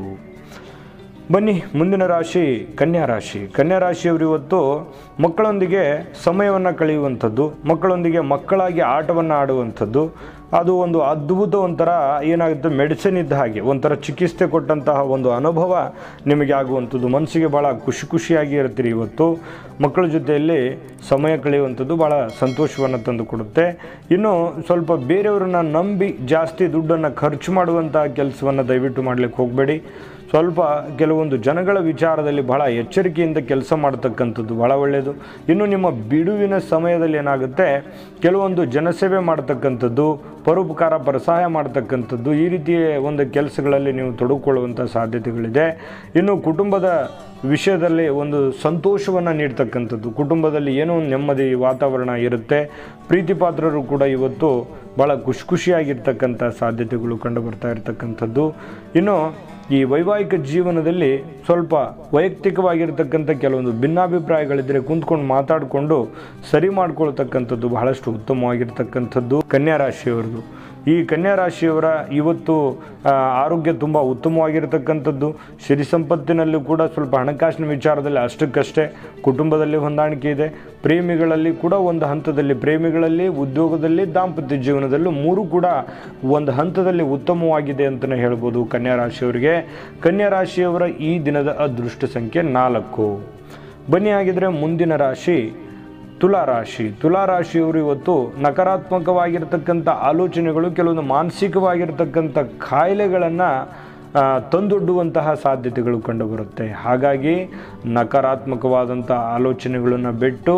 Speaker 1: ಬನ್ನಿ ಮುಂದಿನ ರಾಶಿ ಕನ್ಯಾ ರಾಶಿ. ಕನ್ಯಾ ರಾಶಿಯವರು ಇವತ್ತು ಮಕ್ಕಳೊಂದಿಗೆ ಸಮಯವನ್ನು ಕಳೆಯುವಂಥದ್ದು, ಮಕ್ಕಳೊಂದಿಗೆ ಮಕ್ಕಳಾಗಿ ಆಟವನ್ನು ಆಡುವಂಥದ್ದು, ಅದು ಒಂದು ಅದ್ಭುತ, ಒಂಥರ ಏನಾಗುತ್ತೆ ಮೆಡಿಸಿನ್ ಇದ್ದ ಹಾಗೆ, ಒಂಥರ ಚಿಕಿತ್ಸೆ ಕೊಟ್ಟಂತಹ ಒಂದು ಅನುಭವ ನಿಮಗೆ ಆಗುವಂಥದ್ದು. ಮನಸ್ಸಿಗೆ ಭಾಳ ಖುಷಿಯಾಗಿ ಇರ್ತೀರಿ. ಇವತ್ತು ಮಕ್ಕಳ ಜೊತೆಯಲ್ಲಿ ಸಮಯ ಕಳೆಯುವಂಥದ್ದು ಭಾಳ ಸಂತೋಷವನ್ನು ತಂದು ಕೊಡುತ್ತೆ. ಇನ್ನು ಸ್ವಲ್ಪ ಬೇರೆಯವ್ರನ್ನ ನಂಬಿ ಜಾಸ್ತಿ ದುಡ್ಡನ್ನು ಖರ್ಚು ಮಾಡುವಂತಹ ಕೆಲಸವನ್ನು ದಯವಿಟ್ಟು ಮಾಡಲಿಕ್ಕೆ ಹೋಗಬೇಡಿ. ಸ್ವಲ್ಪ ಕೆಲವೊಂದು ಜನಗಳ ವಿಚಾರದಲ್ಲಿ ಬಹಳ ಎಚ್ಚರಿಕೆಯಿಂದ ಕೆಲಸ ಮಾಡ್ತಕ್ಕಂಥದ್ದು ಭಾಳ ಒಳ್ಳೆಯದು. ಇನ್ನು ನಿಮ್ಮ ಬಿಡುವಿನ ಸಮಯದಲ್ಲಿ ಏನಾಗುತ್ತೆ, ಕೆಲವೊಂದು ಜನಸೇವೆ ಮಾಡ್ತಕ್ಕಂಥದ್ದು, ಪರೋಪಕಾರ ಸಹಾಯ ಮಾಡ್ತಕ್ಕಂಥದ್ದು, ಈ ರೀತಿಯ ಒಂದು ಕೆಲಸಗಳಲ್ಲಿ ನೀವು ತೊಡಗಿಕೊಳ್ಳುವಂಥ ಸಾಧ್ಯತೆಗಳಿದೆ. ಇನ್ನು ಕುಟುಂಬದ ವಿಷಯದಲ್ಲಿ ಒಂದು ಸಂತೋಷವನ್ನು ನೀಡ್ತಕ್ಕಂಥದ್ದು, ಕುಟುಂಬದಲ್ಲಿ ಏನೋ ಒಂದು ನೆಮ್ಮದಿ ವಾತಾವರಣ ಇರುತ್ತೆ. ಪ್ರೀತಿ ಪಾತ್ರರು ಕೂಡ ಇವತ್ತು ಭಾಳ ಖುಷಿಯಾಗಿರ್ತಕ್ಕಂಥ ಸಾಧ್ಯತೆಗಳು ಕಂಡು ಬರ್ತಾ ಇರತಕ್ಕಂಥದ್ದು. ಇನ್ನು ಈ ವೈವಾಹಿಕ ಜೀವನದಲ್ಲಿ ಸ್ವಲ್ಪ ವೈಯಕ್ತಿಕವಾಗಿರ್ತಕ್ಕಂಥ ಕೆಲವೊಂದು ಭಿನ್ನಾಭಿಪ್ರಾಯಗಳಿದ್ದರೆ ಕುಂತ್ಕೊಂಡು ಮಾತಾಡಿಕೊಂಡು ಸರಿ ಮಾಡ್ಕೊಳ್ತಕ್ಕಂಥದ್ದು ಬಹಳಷ್ಟು ಉತ್ತಮವಾಗಿರ್ತಕ್ಕಂಥದ್ದು ಕನ್ಯಾ ರಾಶಿಯವರದು. ಈ ಕನ್ಯಾ ರಾಶಿಯವರ ಇವತ್ತು ಆರೋಗ್ಯ ತುಂಬ ಉತ್ತಮವಾಗಿರ್ತಕ್ಕಂಥದ್ದು. ಸಿರಿ ಸಂಪತ್ತಿನಲ್ಲೂ ಕೂಡ ಸ್ವಲ್ಪ ಹಣಕಾಸಿನ ವಿಚಾರದಲ್ಲಿ ಅಷ್ಟಕ್ಕಷ್ಟೇ. ಕುಟುಂಬದಲ್ಲಿ ಹೊಂದಾಣಿಕೆ ಇದೆ. ಪ್ರೇಮಿಗಳಲ್ಲಿ ಕೂಡ ಒಂದು ಹಂತದಲ್ಲಿ, ಪ್ರೇಮಿಗಳಲ್ಲಿ, ಉದ್ಯೋಗದಲ್ಲಿ, ದಾಂಪತ್ಯ ಜೀವನದಲ್ಲೂ ಮೂರು ಕೂಡ ಒಂದು ಹಂತದಲ್ಲಿ ಉತ್ತಮವಾಗಿದೆ ಅಂತಲೇ ಹೇಳ್ಬೋದು ಕನ್ಯಾ ರಾಶಿಯವರಿಗೆ. ಕನ್ಯಾ ರಾಶಿಯವರ ಈ ದಿನದ ಅದೃಷ್ಟ ಸಂಖ್ಯೆ 4. ಬನ್ನಿ ಹಾಗಿದ್ರೆ ಮುಂದಿನ ರಾಶಿ ತುಲಾರಾಶಿ. ತುಲಾರಾಶಿಯವರು ಇವತ್ತು ನಕಾರಾತ್ಮಕವಾಗಿರ್ತಕ್ಕಂಥ ಆಲೋಚನೆಗಳು, ಕೆಲವೊಂದು ಮಾನಸಿಕವಾಗಿರ್ತಕ್ಕಂಥ ಕಾಯಿಲೆಗಳನ್ನು ತಂದೊಡ್ಡುವಂತಹ ಸಾಧ್ಯತೆಗಳು ಕಂಡುಬರುತ್ತೆ. ಹಾಗಾಗಿ ನಕಾರಾತ್ಮಕವಾದಂಥ ಆಲೋಚನೆಗಳನ್ನು ಬಿಟ್ಟು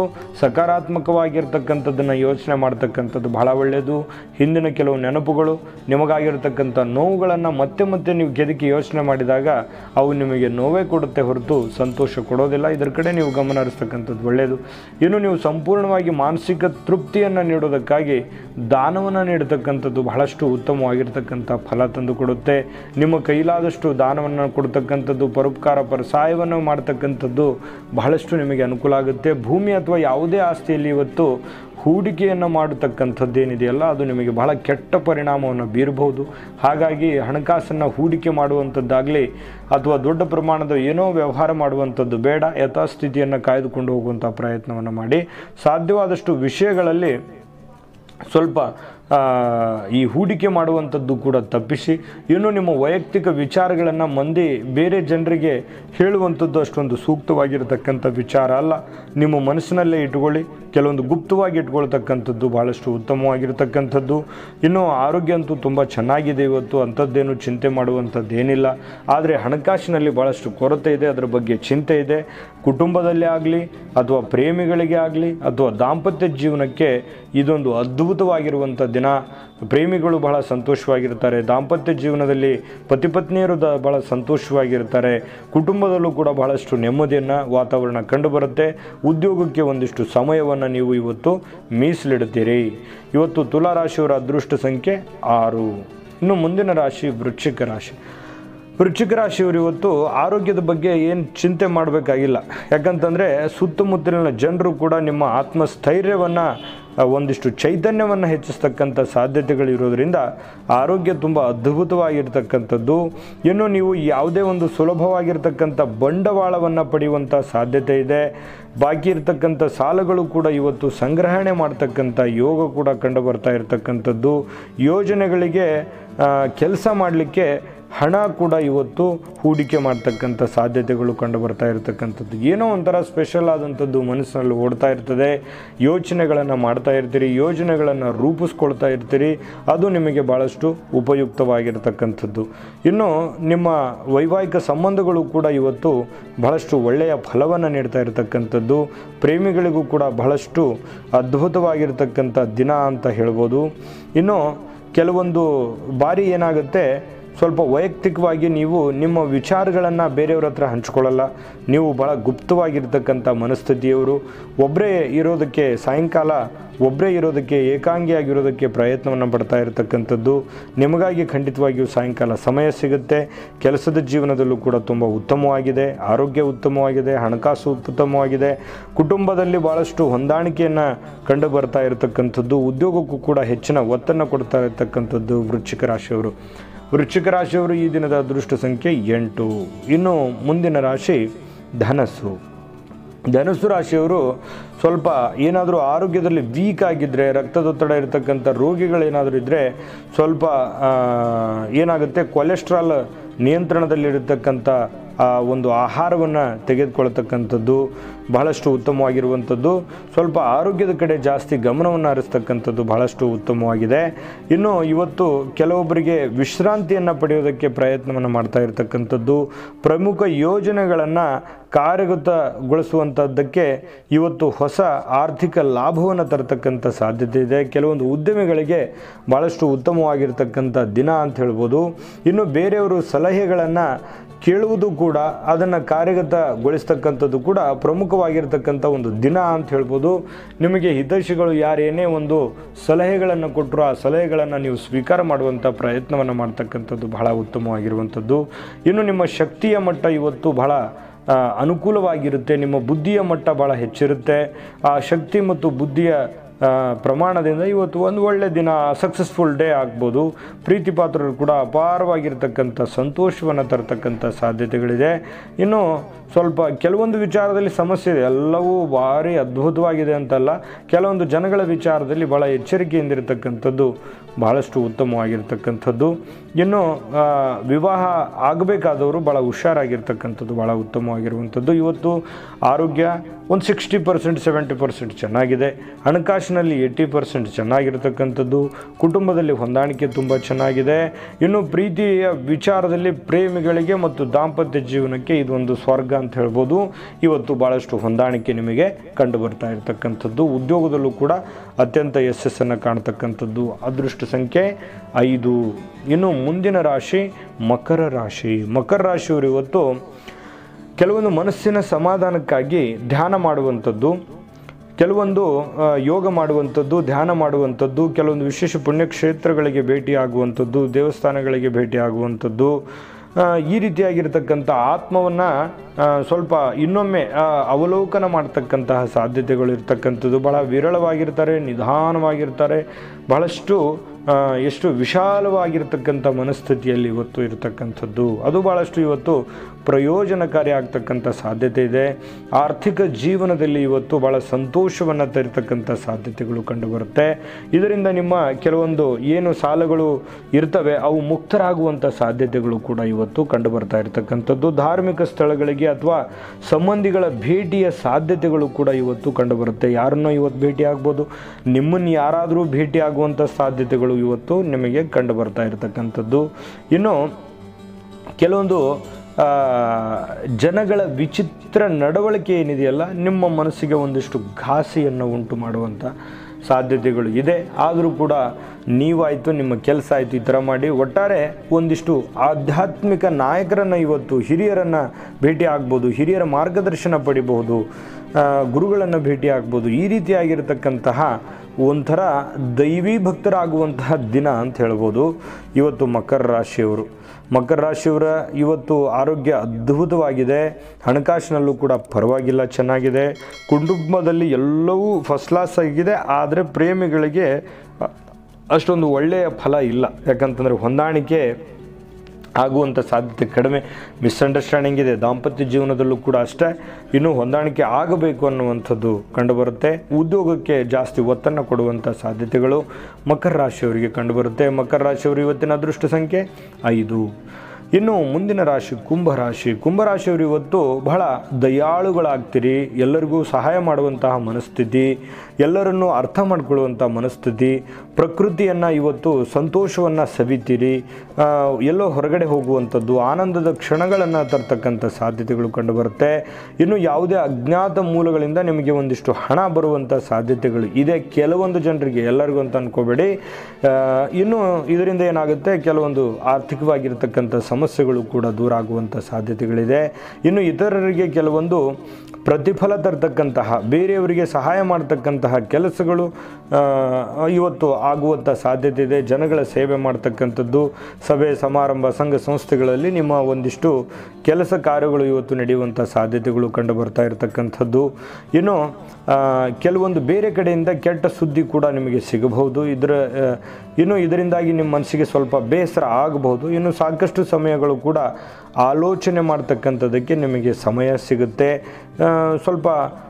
Speaker 1: ಸಕಾರಾತ್ಮಕವಾಗಿರ್ತಕ್ಕಂಥದ್ದನ್ನು ಯೋಚನೆ ಮಾಡ್ತಕ್ಕಂಥದ್ದು ಬಹಳ ಒಳ್ಳೆಯದು. ಹಿಂದಿನ ಕೆಲವು ನೆನಪುಗಳು, ನಿಮಗಾಗಿರ್ತಕ್ಕಂಥ ನೋವುಗಳನ್ನು ಮತ್ತೆ ನೀವು ಕೆದಕಿ ಯೋಚನೆ ಮಾಡಿದಾಗ ಅವು ನಿಮಗೆ ನೋವೇ ಕೊಡುತ್ತೆ ಹೊರತು ಸಂತೋಷ ಕೊಡೋದಿಲ್ಲ. ಇದರ ಕಡೆ ನೀವು ಗಮನ ಹರಿಸ್ತಕ್ಕಂಥದ್ದು ಒಳ್ಳೆಯದು. ಇನ್ನು ನೀವು ಸಂಪೂರ್ಣವಾಗಿ ಮಾನಸಿಕ ತೃಪ್ತಿಯನ್ನು ನೀಡೋದಕ್ಕಾಗಿ ದಾನವನ್ನು ನೀಡತಕ್ಕಂಥದ್ದು ಬಹಳಷ್ಟು ಉತ್ತಮವಾಗಿರ್ತಕ್ಕಂಥ ಫಲ ತಂದು ಕೊಡುತ್ತೆ. ನಿಮ್ಮ ಕೈಲಾದಷ್ಟು ದಾನವನ್ನು ಕೊಡ್ತಕ್ಕಂಥದ್ದು, ಪರೋಪಕಾರ ಸಹಾಯವನ್ನು ಮಾಡ್ತಕ್ಕಂಥದ್ದು ಬಹಳಷ್ಟು ನಿಮಗೆ ಅನುಕೂಲ ಆಗುತ್ತೆ. ಭೂಮಿ ಅಥವಾ ಯಾವುದೇ ಆಸ್ತಿಯಲ್ಲಿ ಇವತ್ತು ಹೂಡಿಕೆಯನ್ನು ಮಾಡತಕ್ಕಂಥದ್ದೇನಿದೆಯಲ್ಲ ಅದು ನಿಮಗೆ ಬಹಳ ಕೆಟ್ಟ ಪರಿಣಾಮವನ್ನು ಬೀರಬಹುದು. ಹಾಗಾಗಿ ಹಣಕಾಸನ್ನು ಹೂಡಿಕೆ ಮಾಡುವಂಥದ್ದಾಗಲಿ ಅಥವಾ ದೊಡ್ಡ ಪ್ರಮಾಣದ ಏನೋ ವ್ಯವಹಾರ ಮಾಡುವಂಥದ್ದು ಬೇಡ. ಯಥಾಸ್ಥಿತಿಯನ್ನು ಕಾಯ್ದುಕೊಂಡು ಹೋಗುವಂಥ ಪ್ರಯತ್ನವನ್ನು ಮಾಡಿ. ಸಾಧ್ಯವಾದಷ್ಟು ವಿಷಯಗಳಲ್ಲಿ ಸ್ವಲ್ಪ ಈ ಹೂಡಿಕೆ ಮಾಡುವಂಥದ್ದು ಕೂಡ ತಪ್ಪಿಸಿ, ಇನ್ನು ನಿಮ್ಮ ವೈಯಕ್ತಿಕ ವಿಚಾರಗಳನ್ನು ಮಂದಿ ಬೇರೆ ಜನರಿಗೆ ಹೇಳುವಂಥದ್ದು ಅಷ್ಟೊಂದು ಸೂಕ್ತವಾಗಿರತಕ್ಕಂಥ ವಿಚಾರ ಅಲ್ಲ. ನಿಮ್ಮ ಮನಸ್ಸಿನಲ್ಲೇ ಇಟ್ಕೊಳ್ಳಿ. ಕೆಲವೊಂದು ಗುಪ್ತವಾಗಿ ಇಟ್ಕೊಳ್ತಕ್ಕಂಥದ್ದು ಭಾಳಷ್ಟು ಉತ್ತಮವಾಗಿರ್ತಕ್ಕಂಥದ್ದು. ಇನ್ನು ಆರೋಗ್ಯ ಅಂತೂ ತುಂಬ ಚೆನ್ನಾಗಿದೆ ಇವತ್ತು, ಅಂಥದ್ದೇನು ಚಿಂತೆ ಮಾಡುವಂಥದ್ದೇನಿಲ್ಲ. ಆದರೆ ಹಣಕಾಸಿನಲ್ಲಿ ಭಾಳಷ್ಟು ಕೊರತೆ ಇದೆ, ಅದರ ಬಗ್ಗೆ ಚಿಂತೆ ಇದೆ. ಕುಟುಂಬದಲ್ಲೇ ಆಗಲಿ ಅಥವಾ ಪ್ರೇಮಿಗಳಿಗೆ ಆಗಲಿ ಅಥವಾ ದಾಂಪತ್ಯ ಜೀವನಕ್ಕೆ ಇದೊಂದು ಅದ್ಭುತವಾಗಿರುವಂಥ ದಿನ. ಪ್ರೇಮಿಗಳು ಬಹಳ ಸಂತೋಷವಾಗಿರ್ತಾರೆ, ದಾಂಪತ್ಯ ಜೀವನದಲ್ಲಿ ಪತಿ ಪತ್ನಿಯರು ಬಹಳ ಸಂತೋಷವಾಗಿರ್ತಾರೆ, ಕುಟುಂಬದಲ್ಲೂ ಕೂಡ ಬಹಳಷ್ಟು ನೆಮ್ಮದಿಯನ್ನು ವಾತಾವರಣ ಕಂಡುಬರುತ್ತೆ. ಉದ್ಯೋಗಕ್ಕೆ ಒಂದಿಷ್ಟು ಸಮಯವನ್ನು ನೀವು ಇವತ್ತು ಮೀಸಲಿಡ್ತೀರಿ. ಇವತ್ತು ತುಲಾ ರಾಶಿಯವರ ಅದೃಷ್ಟ ಸಂಖ್ಯೆ 6. ಇನ್ನು ಮುಂದಿನ ರಾಶಿ ವೃಶ್ಚಿಕ ರಾಶಿ. ವೃಶ್ಚಿಕ ರಾಶಿಯವರು ಇವತ್ತು ಆರೋಗ್ಯದ ಬಗ್ಗೆ ಏನು ಚಿಂತೆ ಮಾಡಬೇಕಾಗಿಲ್ಲ. ಯಾಕಂತಂದರೆ ಸುತ್ತಮುತ್ತಲಿನ ಜನರು ಕೂಡ ನಿಮ್ಮ ಆತ್ಮಸ್ಥೈರ್ಯವನ್ನು ಒಂದಿಷ್ಟು ಚೈತನ್ಯವನ್ನು ಹೆಚ್ಚಿಸ್ತಕ್ಕಂಥ ಸಾಧ್ಯತೆಗಳಿರೋದ್ರಿಂದ ಆರೋಗ್ಯ ತುಂಬ ಅದ್ಭುತವಾಗಿರ್ತಕ್ಕಂಥದ್ದು. ಇನ್ನು ನೀವು ಯಾವುದೇ ಒಂದು ಸುಲಭವಾಗಿರ್ತಕ್ಕಂಥ ಬಂಡವಾಳವನ್ನು ಪಡೆಯುವಂಥ ಸಾಧ್ಯತೆ ಇದೆ. ಬಾಕಿ ಇರತಕ್ಕಂಥ ಸಾಲಗಳು ಕೂಡ ಇವತ್ತು ಸಂಗ್ರಹಣೆ ಮಾಡ್ತಕ್ಕಂಥ ಯೋಗ ಕೂಡ ಕಂಡು ಬರ್ತಾ ಇರತಕ್ಕಂಥದ್ದು. ಯೋಜನೆಗಳಿಗೆ ಕೆಲಸ ಮಾಡಲಿಕ್ಕೆ ಹಣ ಕೂಡ ಇವತ್ತು ಹೂಡಿಕೆ ಮಾಡ್ತಕ್ಕಂಥ ಸಾಧ್ಯತೆಗಳು ಕಂಡು ಬರ್ತಾ ಇರತಕ್ಕಂಥದ್ದು. ಏನೋ ಒಂಥರ ಸ್ಪೆಷಲ್ ಆದಂಥದ್ದು ಮನಸ್ಸಿನಲ್ಲಿ ಓಡ್ತಾ ಇರ್ತದೆ. ಯೋಚನೆಗಳನ್ನು ಮಾಡ್ತಾ ಇರ್ತೀರಿ, ಯೋಜನೆಗಳನ್ನು ರೂಪಿಸ್ಕೊಳ್ತಾ ಇರ್ತೀರಿ. ಅದು ನಿಮಗೆ ಭಾಳಷ್ಟು ಉಪಯುಕ್ತವಾಗಿರ್ತಕ್ಕಂಥದ್ದು. ಇನ್ನು ನಿಮ್ಮ ವೈವಾಹಿಕ ಸಂಬಂಧಗಳು ಕೂಡ ಇವತ್ತು ಬಹಳಷ್ಟು ಒಳ್ಳೆಯ ಫಲವನ್ನು ನೀಡ್ತಾ ಇರತಕ್ಕಂಥದ್ದು. ಪ್ರೇಮಿಗಳಿಗೂ ಕೂಡ ಬಹಳಷ್ಟು ಅದ್ಭುತವಾಗಿರ್ತಕ್ಕಂಥ ದಿನ ಅಂತ ಹೇಳ್ಬೋದು. ಇನ್ನು ಕೆಲವೊಂದು ಬಾರಿ ಏನಾಗುತ್ತೆ, ಸ್ವಲ್ಪ ವೈಯಕ್ತಿಕವಾಗಿ ನೀವು ನಿಮ್ಮ ವಿಚಾರಗಳನ್ನು ಬೇರೆಯವ್ರ ಹತ್ರ ಹಂಚ್ಕೊಳ್ಳಲ್ಲ. ನೀವು ಭಾಳ ಗುಪ್ತವಾಗಿರ್ತಕ್ಕಂಥ ಮನಸ್ಥಿತಿಯವರು. ಒಬ್ಬರೇ ಇರೋದಕ್ಕೆ, ಸಾಯಂಕಾಲ ಒಬ್ಬರೇ ಇರೋದಕ್ಕೆ, ಏಕಾಂಗಿಯಾಗಿರೋದಕ್ಕೆ ಪ್ರಯತ್ನವನ್ನು ಪಡ್ತಾ ಇರತಕ್ಕಂಥದ್ದು. ನಿಮಗಾಗಿ ಖಂಡಿತವಾಗಿಯೂ ಸಾಯಂಕಾಲ ಸಮಯ ಸಿಗುತ್ತೆ. ಕೆಲಸದ ಜೀವನದಲ್ಲೂ ಕೂಡ ತುಂಬ ಉತ್ತಮವಾಗಿದೆ, ಆರೋಗ್ಯ ಉತ್ತಮವಾಗಿದೆ, ಹಣಕಾಸು ಉತ್ತಮವಾಗಿದೆ. ಕುಟುಂಬದಲ್ಲಿ ಭಾಳಷ್ಟು ಹೊಂದಾಣಿಕೆಯನ್ನು ಕಂಡು ಬರ್ತಾ ಇರತಕ್ಕಂಥದ್ದು. ಉದ್ಯೋಗಕ್ಕೂ ಕೂಡ ಹೆಚ್ಚಿನ ಒತ್ತನ್ನು ಕೊಡ್ತಾ ಇರತಕ್ಕಂಥದ್ದು ವೃಶ್ಚಿಕ ರಾಶಿಯವರು. ವೃಶ್ಚಿಕ ರಾಶಿಯವರು ಈ ದಿನದ ಅದೃಷ್ಟ ಸಂಖ್ಯೆ 8. ಇನ್ನು ಮುಂದಿನ ರಾಶಿ ಧನಸ್ಸು. ಧನಸ್ಸು ರಾಶಿಯವರು ಸ್ವಲ್ಪ ಏನಾದರೂ ಆರೋಗ್ಯದಲ್ಲಿ ವೀಕ್ ಆಗಿದ್ದರೆ, ರಕ್ತದೊತ್ತಡ ಇರತಕ್ಕಂಥ ರೋಗಿಗಳೇನಾದರೂ ಇದ್ದರೆ ಸ್ವಲ್ಪ ಏನಾಗುತ್ತೆ, ಕೊಲೆಸ್ಟ್ರಾಲ್ ನಿಯಂತ್ರಣದಲ್ಲಿರತಕ್ಕಂಥ ಒಂದು ಆಹಾರವನ್ನು ತೆಗೆದುಕೊಳ್ತಕ್ಕಂಥದ್ದು ಬಹಳಷ್ಟು ಉತ್ತಮವಾಗಿರುವಂಥದ್ದು. ಸ್ವಲ್ಪ ಆರೋಗ್ಯದ ಕಡೆ ಜಾಸ್ತಿ ಗಮನವನ್ನು ಹರಿಸ್ತಕ್ಕಂಥದ್ದು ಬಹಳಷ್ಟು ಉತ್ತಮವಾಗಿದೆ. ಇನ್ನು ಇವತ್ತು ಕೆಲವೊಬ್ಬರಿಗೆ ವಿಶ್ರಾಂತಿಯನ್ನು ಪಡೆಯೋದಕ್ಕೆ ಪ್ರಯತ್ನವನ್ನು ಮಾಡ್ತಾ ಇರತಕ್ಕಂಥದ್ದು. ಪ್ರಮುಖ ಯೋಜನೆಗಳನ್ನು ಕಾರ್ಯಗತಗೊಳಿಸುವಂಥದ್ದಕ್ಕೆ ಇವತ್ತು ಹೊಸ ಆರ್ಥಿಕ ಲಾಭವನ್ನು ತರತಕ್ಕಂಥ ಸಾಧ್ಯತೆ ಇದೆ. ಕೆಲವೊಂದು ಉದ್ಯಮಿಗಳಿಗೆ ಭಾಳಷ್ಟು ಉತ್ತಮವಾಗಿರ್ತಕ್ಕಂಥ ದಿನ ಅಂತ ಹೇಳ್ಬೋದು. ಇನ್ನು ಬೇರೆಯವರು ಸಲಹೆಗಳನ್ನು ಕೇಳುವುದು ಕೂಡ, ಅದನ್ನು ಕಾರ್ಯಗತಗೊಳಿಸ್ತಕ್ಕಂಥದ್ದು ಕೂಡ ಪ್ರಮುಖವಾಗಿರ್ತಕ್ಕಂಥ ಒಂದು ದಿನ ಅಂತ ಹೇಳ್ಬೋದು. ನಿಮಗೆ ಹಿತೈಷಿಗಳು ಯಾರೇನೇ ಒಂದು ಸಲಹೆಗಳನ್ನು ಕೊಟ್ಟರು, ಆ ಸಲಹೆಗಳನ್ನು ನೀವು ಸ್ವೀಕಾರ ಮಾಡುವಂಥ ಪ್ರಯತ್ನವನ್ನು ಮಾಡ್ತಕ್ಕಂಥದ್ದು ಬಹಳ ಉತ್ತಮವಾಗಿರುವಂಥದ್ದು. ಇನ್ನು ನಿಮ್ಮ ಶಕ್ತಿಯ ಮಟ್ಟ ಇವತ್ತು ಬಹಳ ಅನುಕೂಲವಾಗಿರುತ್ತೆ. ನಿಮ್ಮ ಬುದ್ಧಿಯ ಮಟ್ಟ ಭಾಳ ಹೆಚ್ಚಿರುತ್ತೆ. ಆ ಶಕ್ತಿ ಮತ್ತು ಬುದ್ಧಿಯ ಪ್ರಮಾಣದಿಂದ ಇವತ್ತು ಒಂದು ಒಳ್ಳೆಯ ದಿನ, ಸಕ್ಸಸ್ಫುಲ್ ಡೇ ಆಗ್ಬೋದು. ಪ್ರೀತಿ ಪಾತ್ರರು ಕೂಡ ಅಪಾರವಾಗಿರ್ತಕ್ಕಂಥ ಸಂತೋಷವನ್ನು ತರತಕ್ಕಂಥ ಸಾಧ್ಯತೆಗಳಿದೆ. ಇನ್ನು ಸ್ವಲ್ಪ ಕೆಲವೊಂದು ವಿಚಾರದಲ್ಲಿ ಸಮಸ್ಯೆ ಇದೆ, ಎಲ್ಲವೂ ಭಾರಿ ಅದ್ಭುತವಾಗಿದೆ ಅಂತಲ್ಲ. ಕೆಲವೊಂದು ಜನಗಳ ವಿಚಾರದಲ್ಲಿ ಭಾಳ ಎಚ್ಚರಿಕೆಯಿಂದಿರತಕ್ಕಂಥದ್ದು ಭಾಳಷ್ಟು ಉತ್ತಮವಾಗಿರ್ತಕ್ಕಂಥದ್ದು. ಇನ್ನು ವಿವಾಹ ಆಗಬೇಕಾದವರು ಭಾಳ ಹುಷಾರಾಗಿರ್ತಕ್ಕಂಥದ್ದು ಭಾಳ ಉತ್ತಮವಾಗಿರುವಂಥದ್ದು. ಇವತ್ತು ಆರೋಗ್ಯ ಒಂದು 60%, 70% ಚೆನ್ನಾಗಿದೆ. ಹಣಕಾಸಿನಲ್ಲಿ 80% ಚೆನ್ನಾಗಿರ್ತಕ್ಕಂಥದ್ದು. ಕುಟುಂಬದಲ್ಲಿ ಹೊಂದಾಣಿಕೆ ತುಂಬ ಚೆನ್ನಾಗಿದೆ. ಇನ್ನು ಪ್ರೀತಿಯ ವಿಚಾರದಲ್ಲಿ ಪ್ರೇಮಿಗಳಿಗೆ ಮತ್ತು ದಾಂಪತ್ಯ ಜೀವನಕ್ಕೆ ಇದೊಂದು ಸ್ವರ್ಗ ಅಂತ ಹೇಳ್ಬೋದು. ಇವತ್ತು ಭಾಳಷ್ಟು ಹೊಂದಾಣಿಕೆ ನಿಮಗೆ ಕಂಡು ಬರ್ತಾ ಇರತಕ್ಕಂಥದ್ದು. ಉದ್ಯೋಗದಲ್ಲೂ ಕೂಡ ಅತ್ಯಂತ ಯಶಸ್ಸನ್ನು ಕಾಣ್ತಕ್ಕಂಥದ್ದು. ಅದೃಷ್ಟ ಸಂಖ್ಯೆ 5. ಇನ್ನು ಮುಂದಿನ ರಾಶಿ ಮಕರ ರಾಶಿ. ಮಕರ ರಾಶಿಯವರು ಇವತ್ತು ಕೆಲವೊಂದು ಮನಸ್ಸಿನ ಸಮಾಧಾನಕ್ಕಾಗಿ ಧ್ಯಾನ ಮಾಡುವಂಥದ್ದು, ಕೆಲವೊಂದು ಯೋಗ ಮಾಡುವಂಥದ್ದು, ಧ್ಯಾನ ಮಾಡುವಂಥದ್ದು, ಕೆಲವೊಂದು ವಿಶೇಷ ಪುಣ್ಯಕ್ಷೇತ್ರಗಳಿಗೆ ಭೇಟಿಯಾಗುವಂಥದ್ದು, ದೇವಸ್ಥಾನಗಳಿಗೆ ಭೇಟಿಯಾಗುವಂಥದ್ದು, ಈ ರೀತಿಯಾಗಿರ್ತಕ್ಕಂಥ ಆತ್ಮವನ್ನು ಸ್ವಲ್ಪ ಇನ್ನೊಮ್ಮೆ ಅವಲೋಕನ ಮಾಡ್ತಕ್ಕಂತಹ ಸಾಧ್ಯತೆಗಳು ಇರ್ತಕ್ಕಂಥದ್ದು. ಭಾಳ ವಿರಳವಾಗಿರ್ತಾರೆ, ನಿಧಾನವಾಗಿರ್ತಾರೆ, ಬಹಳಷ್ಟು ಎಷ್ಟು ವಿಶಾಲವಾಗಿರ್ತಕ್ಕಂಥ ಮನಸ್ಥಿತಿಯಲ್ಲಿ ಇವತ್ತು ಇರತಕ್ಕಂಥದ್ದು, ಅದು ಭಾಳಷ್ಟು ಇವತ್ತು ಪ್ರಯೋಜನಕಾರಿ ಆಗ್ತಕ್ಕಂಥ ಸಾಧ್ಯತೆ ಇದೆ. ಆರ್ಥಿಕ ಜೀವನದಲ್ಲಿ ಇವತ್ತು ಭಾಳ ಸಂತೋಷವನ್ನು ತರತಕ್ಕಂಥ ಸಾಧ್ಯತೆಗಳು ಕಂಡುಬರುತ್ತೆ. ಇದರಿಂದ ನಿಮ್ಮ ಕೆಲವೊಂದು ಏನು ಸಾಲಗಳು ಇರ್ತವೆ ಅವು ಮುಕ್ತರಾಗುವಂಥ ಸಾಧ್ಯತೆಗಳು ಕೂಡ ಇವತ್ತು ಕಂಡುಬರ್ತಾ ಇರತಕ್ಕಂಥದ್ದು. ಧಾರ್ಮಿಕ ಸ್ಥಳಗಳಿಗೆ ಅಥವಾ ಸಂಬಂಧಿಗಳ ಭೇಟಿಯ ಸಾಧ್ಯತೆಗಳು ಕೂಡ ಇವತ್ತು ಕಂಡುಬರುತ್ತೆ. ಯಾರನ್ನೋ ಇವತ್ತು ಭೇಟಿ ಆಗ್ಬೋದು, ನಿಮ್ಮನ್ನು ಯಾರಾದರೂ ಭೇಟಿ ಆಗುವಂಥ ಸಾಧ್ಯತೆಗಳು ಇವತ್ತು ನಿಮಗೆ ಕಂಡು ಬರ್ತಾ ಇರತಕ್ಕಂಥದ್ದು. ಇನ್ನು ಕೆಲವೊಂದು ಜನಗಳ ವಿಚಿತ್ರ ನಡವಳಿಕೆ ಏನಿದೆಯಲ್ಲ, ನಿಮ್ಮ ಮನಸ್ಸಿಗೆ ಒಂದಿಷ್ಟು ಘಾಸಿಯನ್ನು ಉಂಟು ಮಾಡುವಂಥ ಸಾಧ್ಯತೆಗಳು ಇದೆ. ಆದರೂ ಕೂಡ ನೀವಾಯಿತು, ನಿಮ್ಮ ಕೆಲಸ ಆಯಿತು, ಈ ಥರ ಮಾಡಿ ಒಟ್ಟಾರೆ ಒಂದಿಷ್ಟು ಆಧ್ಯಾತ್ಮಿಕ ನಾಯಕರನ್ನು ಇವತ್ತು ಹಿರಿಯರನ್ನು ಭೇಟಿ ಆಗ್ಬೋದು, ಹಿರಿಯರ ಮಾರ್ಗದರ್ಶನ ಪಡಿಬಹುದು, ಗುರುಗಳನ್ನು ಭೇಟಿ ಆಗ್ಬೋದು. ಈ ರೀತಿಯಾಗಿರ್ತಕ್ಕಂತಹ ಒಂಥರ ದೈವಿ ಭಕ್ತರಾಗುವಂತಹ ದಿನ ಅಂತ ಹೇಳ್ಬೋದು ಇವತ್ತು ಮಕರ ರಾಶಿಯವರ ಇವತ್ತು ಆರೋಗ್ಯ ಅದ್ಭುತವಾಗಿದೆ. ಹಣಕಾಸಿನಲ್ಲೂ ಕೂಡ ಪರವಾಗಿಲ್ಲ, ಚೆನ್ನಾಗಿದೆ. ಕುಟುಂಬದಲ್ಲಿ ಎಲ್ಲವೂ ಫಸ್ಟ್ ಕ್ಲಾಸ್ ಆಗಿದೆ. ಆದರೆ ಪ್ರೇಮಿಗಳಿಗೆ ಅಷ್ಟೊಂದು ಒಳ್ಳೆಯ ಫಲ ಇಲ್ಲ. ಯಾಕಂತಂದರೆ ಹೊಂದಾಣಿಕೆ ಆಗುವಂಥ ಸಾಧ್ಯತೆ ಕಡಿಮೆ, ಮಿಸ್ಅಂಡರ್ಸ್ಟ್ಯಾಂಡಿಂಗ್ ಇದೆ. ದಾಂಪತ್ಯ ಜೀವನದಲ್ಲೂ ಕೂಡ ಅಷ್ಟೇ, ಇನ್ನೂ ಹೊಂದಾಣಿಕೆ ಆಗಬೇಕು ಅನ್ನುವಂಥದ್ದು ಕಂಡುಬರುತ್ತೆ. ಉದ್ಯೋಗಕ್ಕೆ ಜಾಸ್ತಿ ಒತ್ತನ್ನು ಕೊಡುವಂಥ ಸಾಧ್ಯತೆಗಳು ಮಕರ ರಾಶಿಯವರಿಗೆ ಕಂಡುಬರುತ್ತೆ. ಮಕರ ರಾಶಿಯವರು ಇವತ್ತಿನ ಅದೃಷ್ಟ ಸಂಖ್ಯೆ 5. ಇನ್ನು ಮುಂದಿನ ರಾಶಿ ಕುಂಭರಾಶಿಯವರು ಇವತ್ತು ಬಹಳ ದಯಾಳುಗಳಾಗ್ತೀರಿ. ಎಲ್ಲರಿಗೂ ಸಹಾಯ ಮಾಡುವಂತಹ ಮನಸ್ಥಿತಿ, ಎಲ್ಲರನ್ನೂ ಅರ್ಥ ಮಾಡಿಕೊಳ್ಳುವಂಥ ಮನಸ್ಥಿತಿ, ಪ್ರಕೃತಿಯನ್ನು ಇವತ್ತು ಸಂತೋಷವನ್ನು ಸವಿತೀರಿ. ಎಲ್ಲೋ ಹೊರಗಡೆ ಹೋಗುವಂಥದ್ದು, ಆನಂದದ ಕ್ಷಣಗಳನ್ನು ತರ್ತಕ್ಕಂಥ ಸಾಧ್ಯತೆಗಳು ಕಂಡುಬರುತ್ತೆ. ಇನ್ನು ಯಾವುದೇ ಅಜ್ಞಾತ ಮೂಲಗಳಿಂದ ನಿಮಗೆ ಒಂದಿಷ್ಟು ಹಣ ಬರುವಂಥ ಸಾಧ್ಯತೆಗಳು ಇದೆ ಕೆಲವೊಂದು ಜನರಿಗೆ, ಎಲ್ಲರಿಗೂ ಅಂತ ಅನ್ಕೋಬೇಡಿ. ಇನ್ನು ಇದರಿಂದ ಏನಾಗುತ್ತೆ, ಕೆಲವೊಂದು ಆರ್ಥಿಕವಾಗಿರ್ತಕ್ಕಂಥ ಸಮಸ್ಯೆಗಳು ಕೂಡ ದೂರ ಆಗುವಂಥ ಸಾಧ್ಯತೆಗಳಿದೆ. ಇನ್ನು ಇತರರಿಗೆ ಕೆಲವೊಂದು ಪ್ರತಿಫಲ ತರ್ತಕ್ಕಂತಹ, ಬೇರೆಯವರಿಗೆ ಸಹಾಯ ಮಾಡ್ತಕ್ಕಂತಹ ಕೆಲಸಗಳು ಇವತ್ತು ಆಗುವಂಥ ಸಾಧ್ಯತೆ ಇದೆ. ಜನಗಳ ಸೇವೆ ಮಾಡ್ತಕ್ಕಂಥದ್ದು, ಸಭೆ ಸಮಾರಂಭ ಸಂಘ ಸಂಸ್ಥೆಗಳಲ್ಲಿ ನಿಮ್ಮ ಒಂದಿಷ್ಟು ಕೆಲಸ ಕಾರ್ಯಗಳು ಇವತ್ತು ನಡೆಯುವಂಥ ಸಾಧ್ಯತೆಗಳು ಕಂಡು ಬರ್ತಾ ಇರತಕ್ಕಂಥದ್ದು. ಇನ್ನು ಕೆಲವೊಂದು ಬೇರೆ ಕಡೆಯಿಂದ ಕೆಟ್ಟ ಸುದ್ದಿ ಕೂಡ ನಿಮಗೆ ಸಿಗಬಹುದು. ಇದರಿಂದಾಗಿ ನಿಮ್ಮ ಮನಸ್ಸಿಗೆ ಸ್ವಲ್ಪ ಬೇಸರ ಆಗಬಹುದು. ಇನ್ನು ಸಾಕಷ್ಟು ಸಮಯಗಳು ಕೂಡ ಆಲೋಚನೆ ಮಾಡ್ತಕ್ಕಂಥದ್ದಕ್ಕೆ ನಿಮಗೆ ಸಮಯ ಸಿಗುತ್ತೆ. ಸ್ವಲ್ಪ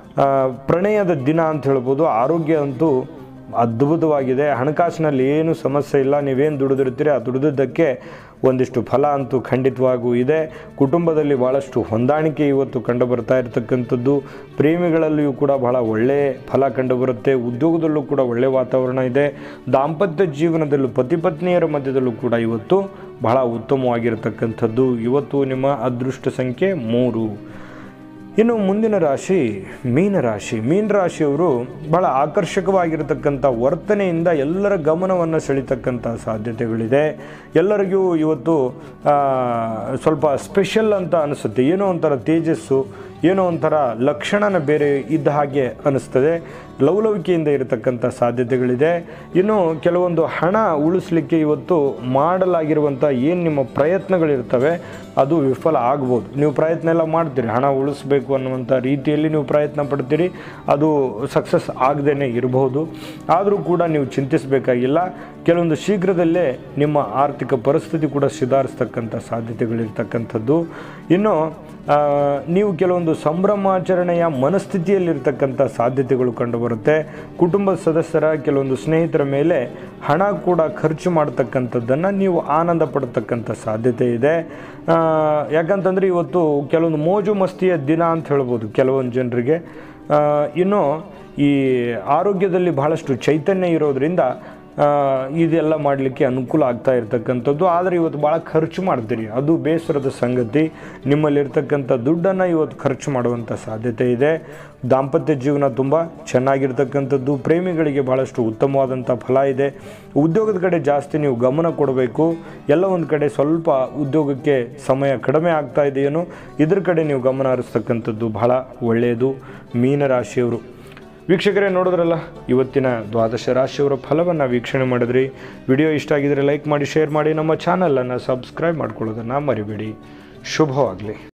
Speaker 1: ಪ್ರಣಯದ ದಿನ ಅಂತ ಹೇಳ್ಬೋದು. ಆರೋಗ್ಯ ಅಂತೂ ಅದ್ಭುತವಾಗಿದೆ. ಹಣಕಾಸಿನಲ್ಲಿ ಏನು ಸಮಸ್ಯೆ ಇಲ್ಲ. ನೀವೇನು ದುಡಿದಿರ್ತೀರಿ ಆ ದುಡಿದದ್ದಕ್ಕೆ ಒಂದಿಷ್ಟು ಫಲ ಅಂತೂ ಖಂಡಿತವಾಗೂ ಇದೆ. ಕುಟುಂಬದಲ್ಲಿ ಭಾಳಷ್ಟು ಹೊಂದಾಣಿಕೆ ಇವತ್ತು ಕಂಡು ಬರ್ತಾ ಇರತಕ್ಕಂಥದ್ದು. ಪ್ರೇಮಿಗಳಲ್ಲಿಯೂ ಕೂಡ ಬಹಳ ಒಳ್ಳೆಯ ಫಲ ಕಂಡುಬರುತ್ತೆ. ಉದ್ಯೋಗದಲ್ಲೂ ಕೂಡ ಒಳ್ಳೆಯ ವಾತಾವರಣ ಇದೆ. ದಾಂಪತ್ಯ ಜೀವನದಲ್ಲೂ ಪತಿ ಪತ್ನಿಯರ ಮಧ್ಯದಲ್ಲೂ ಕೂಡ ಇವತ್ತು ಬಹಳ ಉತ್ತಮವಾಗಿರತಕ್ಕಂಥದ್ದು. ಇವತ್ತು ನಿಮ್ಮ ಅದೃಷ್ಟ ಸಂಖ್ಯೆ 3. ಇನ್ನು ಮುಂದಿನ ರಾಶಿ ಮೀನರಾಶಿಯವರು ಬಹಳ ಆಕರ್ಷಕವಾಗಿರತಕ್ಕಂಥ ವರ್ತನೆಯಿಂದ ಎಲ್ಲರ ಗಮನವನ್ನು ಸೆಳೀತಕ್ಕಂಥ ಸಾಧ್ಯತೆಗಳಿದೆ. ಎಲ್ಲರಿಗೂ ಇವತ್ತು ಸ್ವಲ್ಪ ಸ್ಪೆಷಲ್ ಅಂತ ಅನಿಸುತ್ತೆ. ಏನೋ ಒಂಥರ ತೇಜಸ್ಸು, ಏನೋ ಒಂಥರ ಲಕ್ಷಣನ ಬೇರೆ ಇದ್ದ ಹಾಗೆ ಅನ್ನಿಸ್ತದೆ. ಲವಲವಿಕೆಯಿಂದ ಇರತಕ್ಕಂಥ ಸಾಧ್ಯತೆಗಳಿದೆ. ಇನ್ನು ಕೆಲವೊಂದು ಹಣ ಉಳಿಸ್ಲಿಕ್ಕೆ ಇವತ್ತು ಮಾಡಲಾಗಿರುವಂಥ ಏನು ನಿಮ್ಮ ಪ್ರಯತ್ನಗಳಿರ್ತವೆ ಅದು ವಿಫಲ ಆಗ್ಬೋದು. ನೀವು ಪ್ರಯತ್ನ ಎಲ್ಲ ಮಾಡ್ತೀರಿ, ಹಣ ಉಳಿಸ್ಬೇಕು ಅನ್ನುವಂಥ ರೀತಿಯಲ್ಲಿ ನೀವು ಪ್ರಯತ್ನ ಪಡ್ತೀರಿ, ಅದು ಸಕ್ಸಸ್ ಆಗದೇ ಇರಬಹುದು. ಆದರೂ ಕೂಡ ನೀವು ಚಿಂತಿಸಬೇಕಾಗಿಲ್ಲ. ಕೆಲವೊಂದು ಶೀಘ್ರದಲ್ಲೇ ನಿಮ್ಮ ಆರ್ಥಿಕ ಪರಿಸ್ಥಿತಿ ಕೂಡ ಸುಧಾರಿಸ್ತಕ್ಕಂಥ ಸಾಧ್ಯತೆಗಳಿರ್ತಕ್ಕಂಥದ್ದು. ಇನ್ನು ನೀವು ಕೆಲವೊಂದು ಸಂಭ್ರಮಾಚರಣೆಯ ಮನಸ್ಥಿತಿಯಲ್ಲಿರ್ತಕ್ಕಂಥ ಸಾಧ್ಯತೆಗಳು ಕಂಡುಬರುತ್ತೆ. ಕುಟುಂಬದ ಸದಸ್ಯರ ಕೆಲವೊಂದು ಸ್ನೇಹಿತರ ಮೇಲೆ ಹಣ ಕೂಡ ಖರ್ಚು ಮಾಡ್ತಕ್ಕಂಥದ್ದನ್ನು ನೀವು ಆನಂದ ಪಡ್ತಕ್ಕಂಥ ಸಾಧ್ಯತೆ ಇದೆ. ಯಾಕಂತಂದರೆ ಇವತ್ತು ಕೆಲವೊಂದು ಮೋಜು ಮಸ್ತಿಯ ದಿನ ಅಂತ ಹೇಳ್ಬೋದು ಕೆಲವೊಂದು ಜನರಿಗೆ. ಇನ್ನು ಈ ಆರೋಗ್ಯದಲ್ಲಿ ಬಹಳಷ್ಟು ಚೈತನ್ಯ ಇರೋದರಿಂದ ಇದೆಲ್ಲ ಮಾಡಲಿಕ್ಕೆ ಅನುಕೂಲ ಆಗ್ತಾ ಇರ್ತಕ್ಕಂಥದ್ದು. ಆದರೆ ಇವತ್ತು ಭಾಳ ಖರ್ಚು ಮಾಡ್ತೀರಿ, ಅದು ಬೇಸರದ ಸಂಗತಿ. ನಿಮ್ಮಲ್ಲಿರ್ತಕ್ಕಂಥ ದುಡ್ಡನ್ನು ಇವತ್ತು ಖರ್ಚು ಮಾಡುವಂಥ ಸಾಧ್ಯತೆ ಇದೆ. ದಾಂಪತ್ಯ ಜೀವನ ತುಂಬ ಚೆನ್ನಾಗಿರ್ತಕ್ಕಂಥದ್ದು. ಪ್ರೇಮಿಗಳಿಗೆ ಭಾಳಷ್ಟು ಉತ್ತಮವಾದಂಥ ಫಲ ಇದೆ. ಉದ್ಯೋಗದ ಕಡೆ ಜಾಸ್ತಿ ನೀವು ಗಮನ ಕೊಡಬೇಕು. ಎಲ್ಲ ಒಂದು ಕಡೆ ಸ್ವಲ್ಪ ಉದ್ಯೋಗಕ್ಕೆ ಸಮಯ ಕಡಿಮೆ ಆಗ್ತಾ ಇದೆಯೇನೋ, ಇದ್ರ ಕಡೆ ನೀವು ಗಮನ ಹರಿಸ್ತಕ್ಕಂಥದ್ದು ಬಹಳ ಒಳ್ಳೆಯದು. ಮೀನರಾಶಿಯವರು ವೀಕ್ಷಕರೇ, ನೋಡಿದ್ರಲ್ಲ ಇವತ್ತಿನ ದ್ವಾದಶ ರಾಶಿಯವರ ಫಲವನ್ನು ವೀಕ್ಷಣೆ ಮಾಡಿದ್ರಿ. ವಿಡಿಯೋ ಇಷ್ಟ ಆಗಿದರೆ ಲೈಕ್ ಮಾಡಿ, ಶೇರ್ ಮಾಡಿ, ನಮ್ಮ ಚಾನಲನ್ನು ಸಬ್ಸ್ಕ್ರೈಬ್ ಮಾಡ್ಕೊಳ್ಳೋದನ್ನು ಮರಿಬೇಡಿ. ಶುಭವಾಗಲಿ.